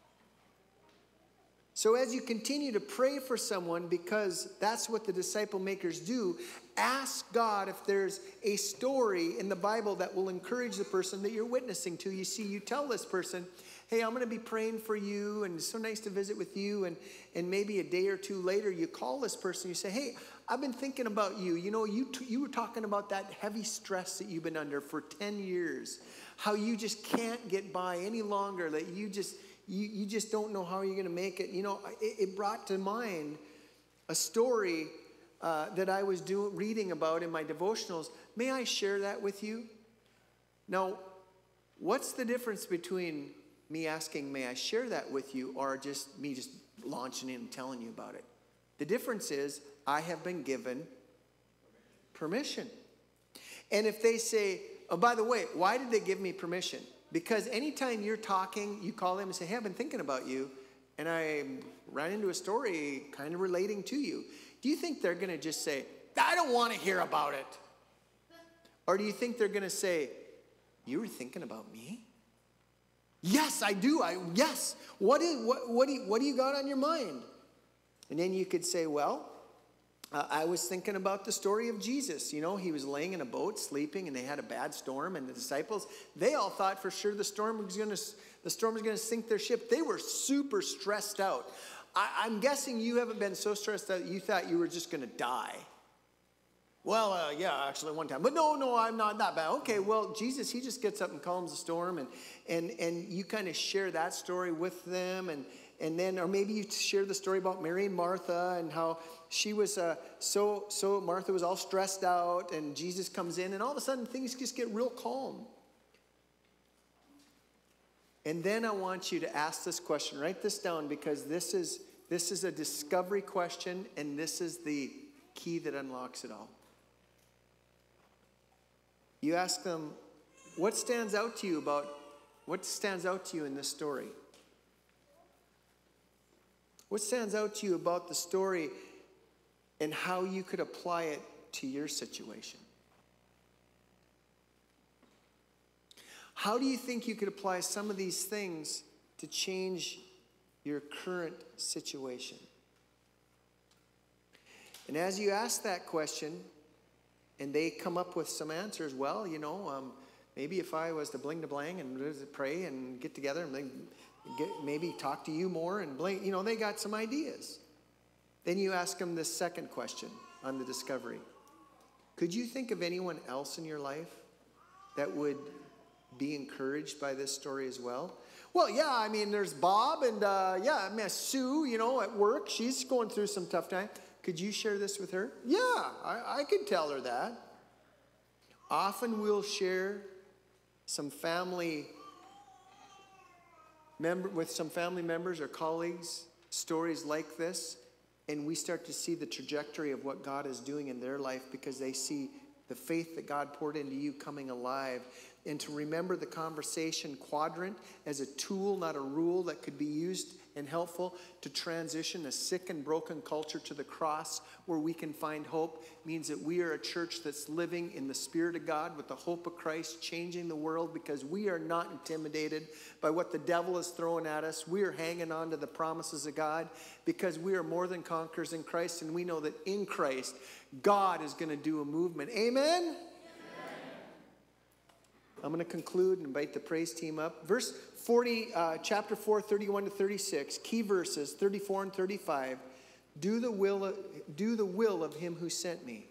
So as you continue to pray for someone, because that's what the disciple makers do, ask God if there's a story in the Bible that will encourage the person that you're witnessing to. You see, you tell this person, hey, I'm going to be praying for you, and it's so nice to visit with you. And, and maybe a day or two later, you call this person, you say, hey, I've been thinking about you. You know, you, t- you were talking about that heavy stress that you've been under for ten years, how you just can't get by any longer, that you just... You, you just don't know how you're going to make it. You know, it, it brought to mind a story uh, that I was do, reading about in my devotionals. May I share that with you? Now, what's the difference between me asking, may I share that with you, or just me just launching in and telling you about it? The difference is I have been given permission. And if they say, oh, by the way, why did they give me permission? Because anytime you're talking, you call them and say, hey, I've been thinking about you, and I ran into a story kind of relating to you. Do you think they're going to just say, I don't want to hear about it? Or do you think they're going to say, you were thinking about me? Yes, I do. I Yes. What, is, what, what, do you, what do you got on your mind? And then you could say, well, Uh, I was thinking about the story of Jesus. You know, he was laying in a boat, sleeping, and they had a bad storm. And the disciples, they all thought for sure the storm was going to the storm was going to sink their ship. They were super stressed out. I, I'm guessing you haven't been so stressed out you thought you were just going to die. Well, uh, yeah, actually one time. But no, no, I'm not that bad. Okay, well, Jesus, he just gets up and calms the storm, and and and you kind of share that story with them, and and then, or maybe you share the story about Mary and Martha and how she was uh, so, so Martha was all stressed out, and Jesus comes in, and all of a sudden things just get real calm. And then I want you to ask this question. Write this down, because this is this is a discovery question, and this is the key that unlocks it all. You ask them, what stands out to you about, what stands out to you in this story? What stands out to you about the story and how you could apply it to your situation? How do you think you could apply some of these things to change your current situation? And as you ask that question, and they come up with some answers, well, you know, um, maybe if I was to bling to blang and pray and get together and get, maybe talk to you more and bling, you know, they got some ideas. Then you ask them this second question on the discovery. Could you think of anyone else in your life that would be encouraged by this story as well? Well, yeah, I mean, there's Bob, and uh, yeah, I mean, Sue, you know, at work, she's going through some tough time. Could you share this with her? Yeah, I, I could tell her that. Often we'll share some family member with some family members or colleagues stories like this, and we start to see the trajectory of what God is doing in their life because they see the faith that God poured into you coming alive. And to remember the conversation quadrant as a tool, not a rule, that could be used and helpful to transition a sick and broken culture to the cross where we can find hope, means that we are a church that's living in the Spirit of God with the hope of Christ, changing the world, because we are not intimidated by what the devil is throwing at us. We are hanging on to the promises of God because we are more than conquerors in Christ, and we know that in Christ, God is going to do a movement. Amen? I'm going to conclude and invite the praise team up. Verse forty, uh, chapter four, thirty-one to thirty-six, key verses, thirty-four and thirty-five. Do the will of, do the will of him who sent me,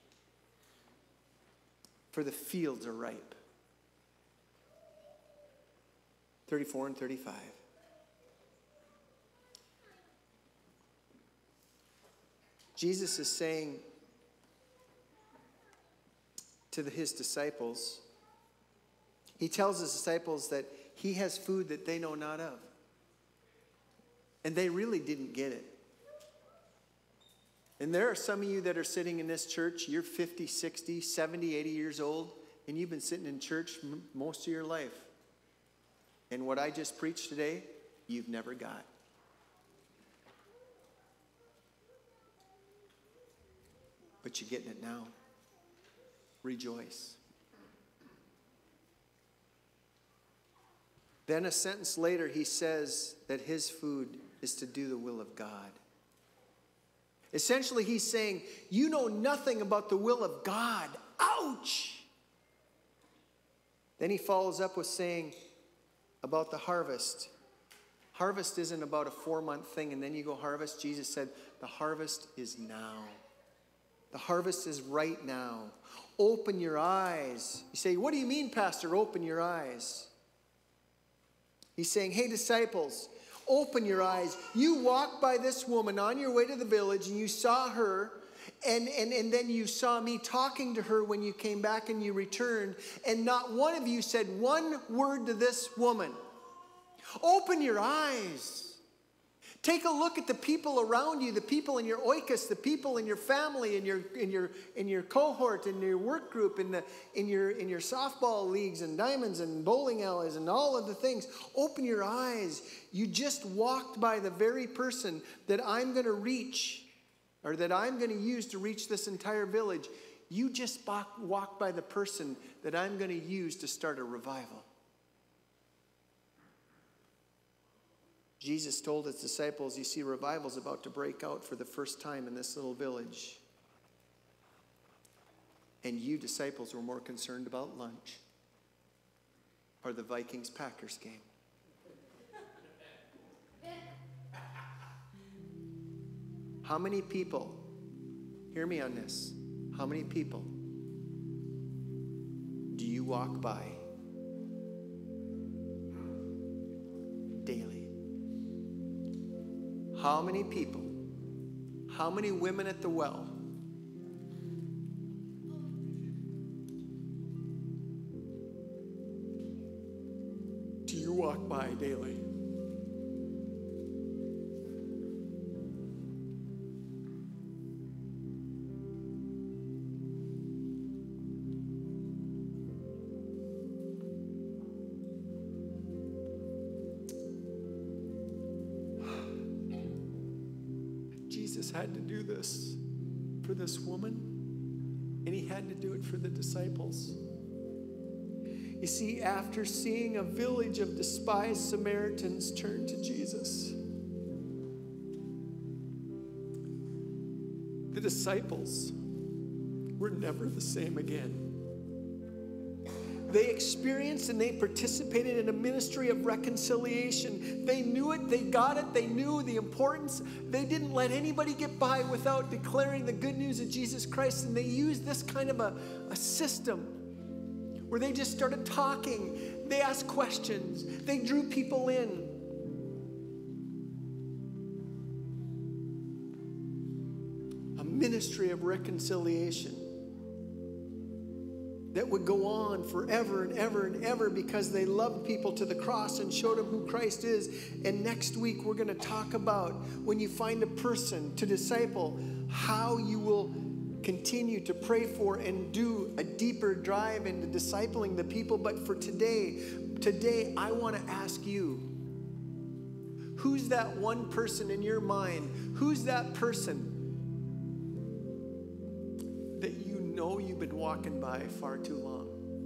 for the fields are ripe. thirty-four and thirty-five. Jesus is saying to the, his disciples, he tells his disciples that he has food that they know not of. And they really didn't get it. And there are some of you that are sitting in this church, you're fifty, sixty, seventy, eighty years old, and you've been sitting in church m- most of your life. And what I just preached today you've never got. But you're getting it now. Rejoice. Then a sentence later, he says that his food is to do the will of God. Essentially, he's saying, you know nothing about the will of God. Ouch! Then he follows up with saying about the harvest. Harvest isn't about a four-month thing and then you go harvest. Jesus said, the harvest is now. The harvest is right now. Open your eyes. You say, what do you mean, Pastor, open your eyes? He's saying, hey, disciples, open your eyes. You walked by this woman on your way to the village and you saw her, and, and, and then you saw me talking to her when you came back and you returned, and not one of you said one word to this woman. Open your eyes. Take a look at the people around you, the people in your oikos, the people in your family, in your in your in your cohort, in your work group, in the in your in your softball leagues and diamonds and bowling alleys and all of the things. Open your eyes. You just walked by the very person that I'm going to reach, or that I'm going to use to reach this entire village. You just walked by the person that I'm going to use to start a revival. Jesus told his disciples, you see, revival's about to break out for the first time in this little village. And you disciples were more concerned about lunch or the Vikings-Packers game. How many people, hear me on this, how many people do you walk by daily? How many people, how many women at the well do you walk by daily? Jesus had to do this for this woman, and he had to do it for the disciples. You see, after seeing a village of despised Samaritans turn to Jesus, the disciples were never the same again. They experienced and they participated in a ministry of reconciliation. They knew it, they got it, they knew the importance. They didn't let anybody get by without declaring the good news of Jesus Christ. And they used this kind of a, a system where they just started talking. They asked questions. They drew people in. A ministry of reconciliation that would go on forever and ever and ever because they loved people to the cross and showed them who Christ is. And next week we're going to talk about when you find a person to disciple, how you will continue to pray for and do a deeper drive into discipling the people. But for today, today I want to ask you, who's that one person in your mind? Who's that person that you know you've been walking by far too long?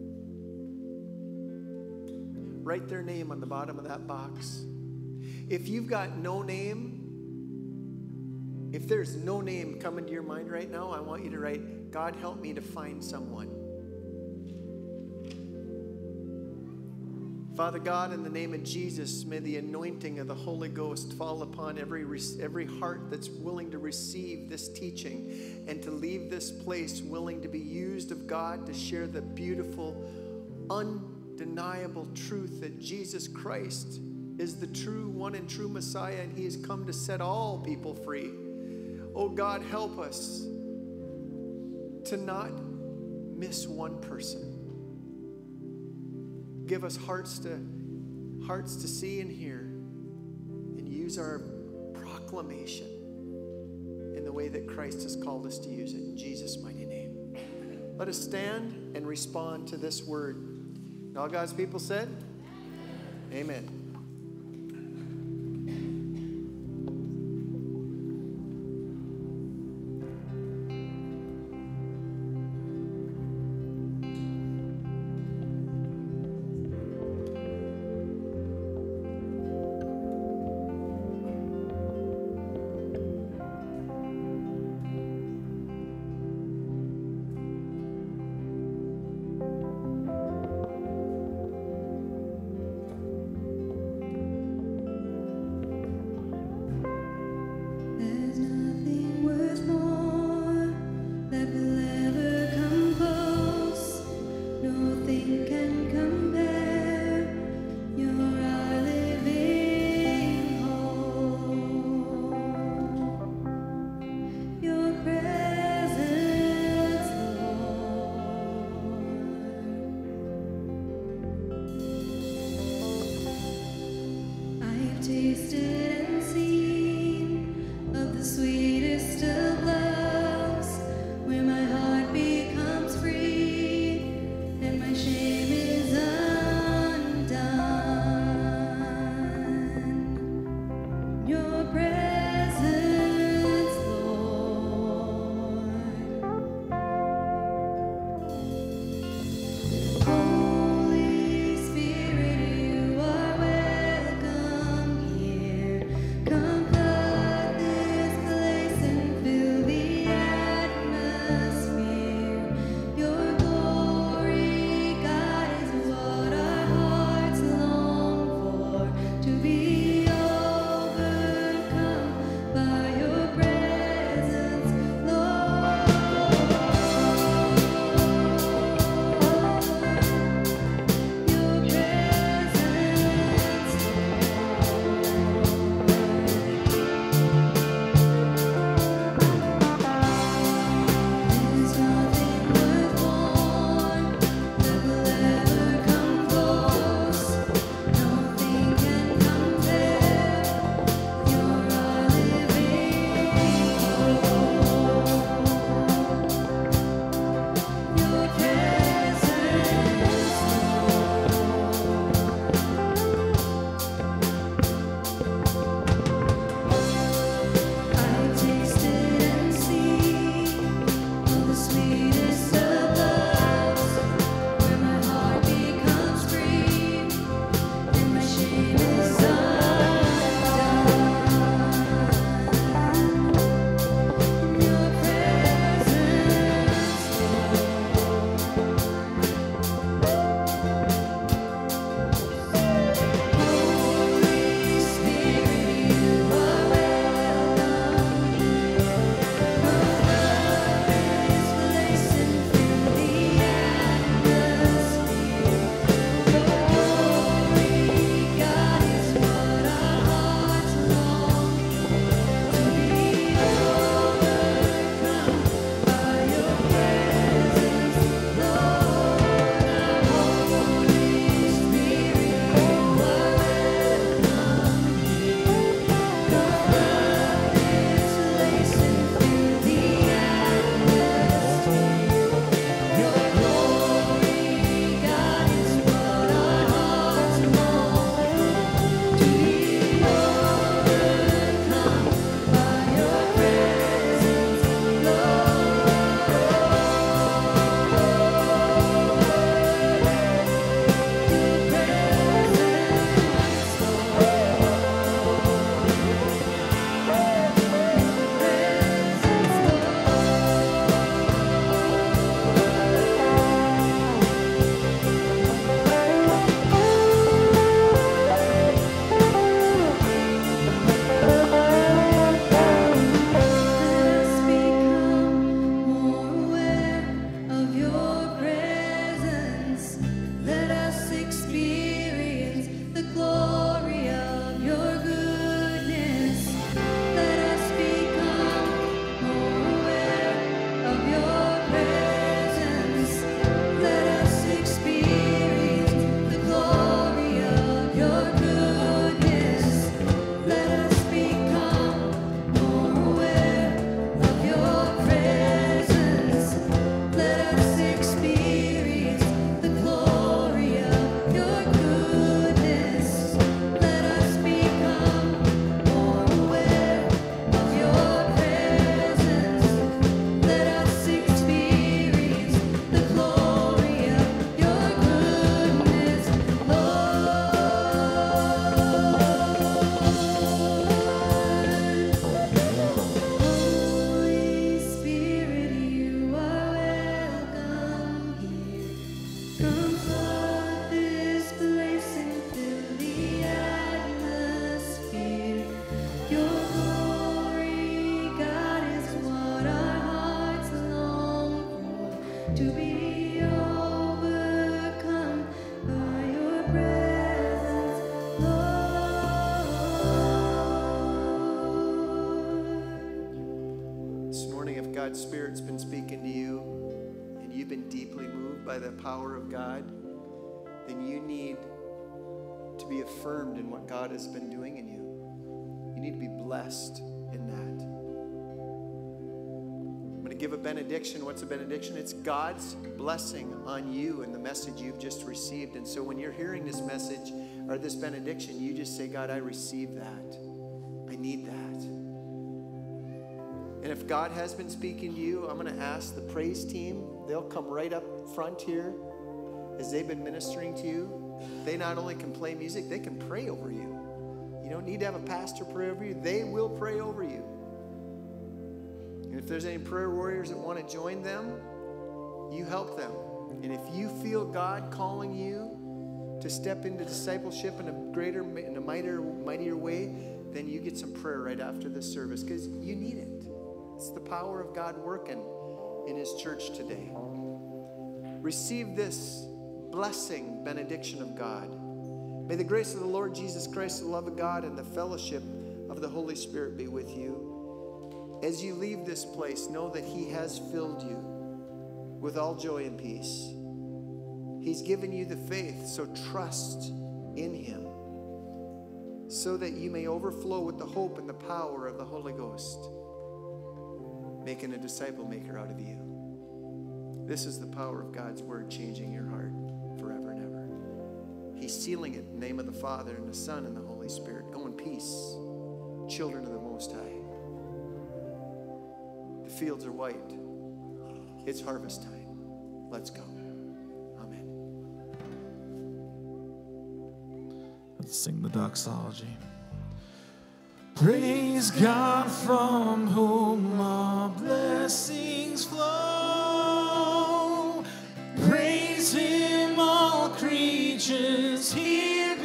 Write their name on the bottom of that box. If you've got no name, if there's no name coming to your mind right now, I want you to write, God, help me to find someone. Father God, in the name of Jesus, may the anointing of the Holy Ghost fall upon every, every heart that's willing to receive this teaching and to leave this place willing to be used of God to share the beautiful, undeniable truth that Jesus Christ is the true one and true Messiah, and he has come to set all people free. Oh God, help us to not miss one person. Give us hearts to hearts to see and hear, and use our proclamation in the way that Christ has called us to use it. In Jesus' mighty name. Let us stand and respond to this word. And all God's people said, amen. tasted and seen of the sweetest of loves, where my heart becomes free and my shame is undone. Your presence, Lord. Holy Spirit, you are welcome here. Come flood this place and fill the atmosphere. Your glory, God, is what our hearts long for, to be overcome by your presence, Lord. Your presence, there's nothing worth more that will ever come close. Nothing can compare. You're our living hope. Your presence, I've tasted and seen of the sweetest of loves, where my heart becomes free and my shame is undone. Your presence, Holy Spirit, you are welcome here. Come flood this place and fill the atmosphere. Your glory, God, is what our hearts long for, to be overcome by your presence, Lord. Holy Spirit, you are welcome here. Come flood this place and fill the atmosphere. Your glory, God, is what our hearts long for, to be overcome by your presence, Let us become more aware of your presence. Let us experience the glory of your goodness. Let us become more aware of your presence. Let us experience the glory of your goodness. Let us become more aware of your presence. Let us experience the glory of your goodness. Let us become more aware of your presence. Let us experience the glory of your goodness, Holy Spirit, you are welcome here. Come flood this place and fill the atmosphere. Your glory, God, is what our hearts long for, to be overcome by your presence, Lord. This morning, if God's Spirit's been speaking to you and you've been deeply moved by the power of God, then you need to be affirmed in what God has been doing in you. You need to be blessed in that. I'm going to give a benediction. What's a benediction? It's God's blessing on you and the message you've just received. And so when you're hearing this message or this benediction, you just say, God, I receive that. I need that. And if God has been speaking to you, I'm going to ask the praise team. They'll come right up front here as they've been ministering to you. They not only can play music, they can pray over you. You don't need to have a pastor pray over you. They will pray over you. And if there's any prayer warriors that want to join them, you help them. And if you feel God calling you to step into discipleship in a greater, in a mightier, mightier way, then you get some prayer right after this service because you need it. It's the power of God working in His church today. Receive this blessing, benediction of God. May the grace of the Lord Jesus Christ, the love of God, and the fellowship of the Holy Spirit be with you. As you leave this place, know that He has filled you with all joy and peace. He's given you the faith, so trust in Him so that you may overflow with the hope and the power of the Holy Ghost, making a disciple maker out of you. This is the power of God's word changing your heart forever and ever. He's sealing it in the name of the Father and the Son and the Holy Spirit. Go in peace, children of the Most High. The fields are white. It's harvest time. Let's go. Amen. Let's sing the doxology. Praise God from whom all blessings flow. Praise Him, all creatures here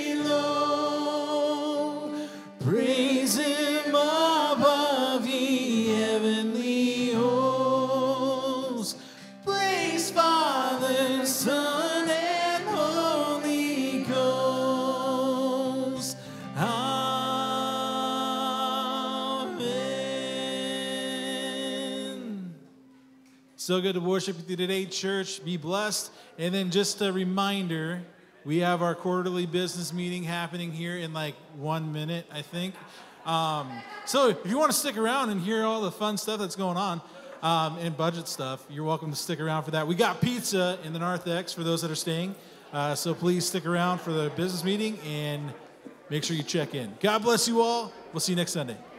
below. Praise Him above, ye heavenly hosts. Praise Father, Son, and Holy Ghost. Amen. So good to worship with you today, church. Be blessed. And then just a reminder, we have our quarterly business meeting happening here in like one minute, I think. Um, so if you want to stick around and hear all the fun stuff that's going on um, and budget stuff, you're welcome to stick around for that. We got pizza in the Narthex for those that are staying. Uh, so please stick around for the business meeting and make sure you check in. God bless you all. We'll see you next Sunday.